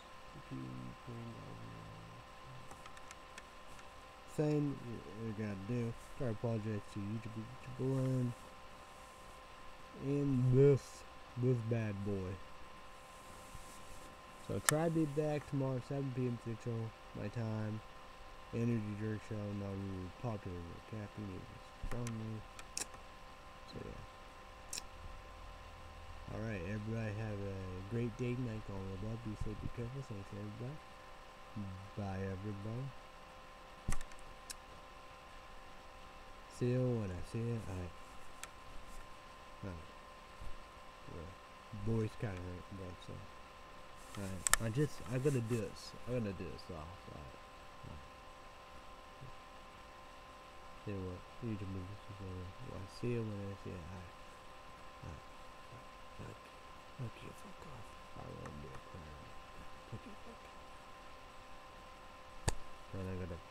Thing you gotta do. So I apologize to YouTube, YouTube and this this bad boy. So try to be back tomorrow, seven P M Central, my time. Energy drink show, not really popular with caffeine strongly. So yeah. Alright, everybody have a great day, night, all of that. Be safe, be careful, thanks everybody. Bye everybody. See you when I see it. Alright. Alright. Well, boys kinda hurt, but so. Alright. I just I gotta do this. I gotta do this off. Alright. See what you can do this before. Well, I see it when I see it. Alright. Alright. Okay. Okay, fuck off. I won't be a crime. Okay, fuck. Then I gotta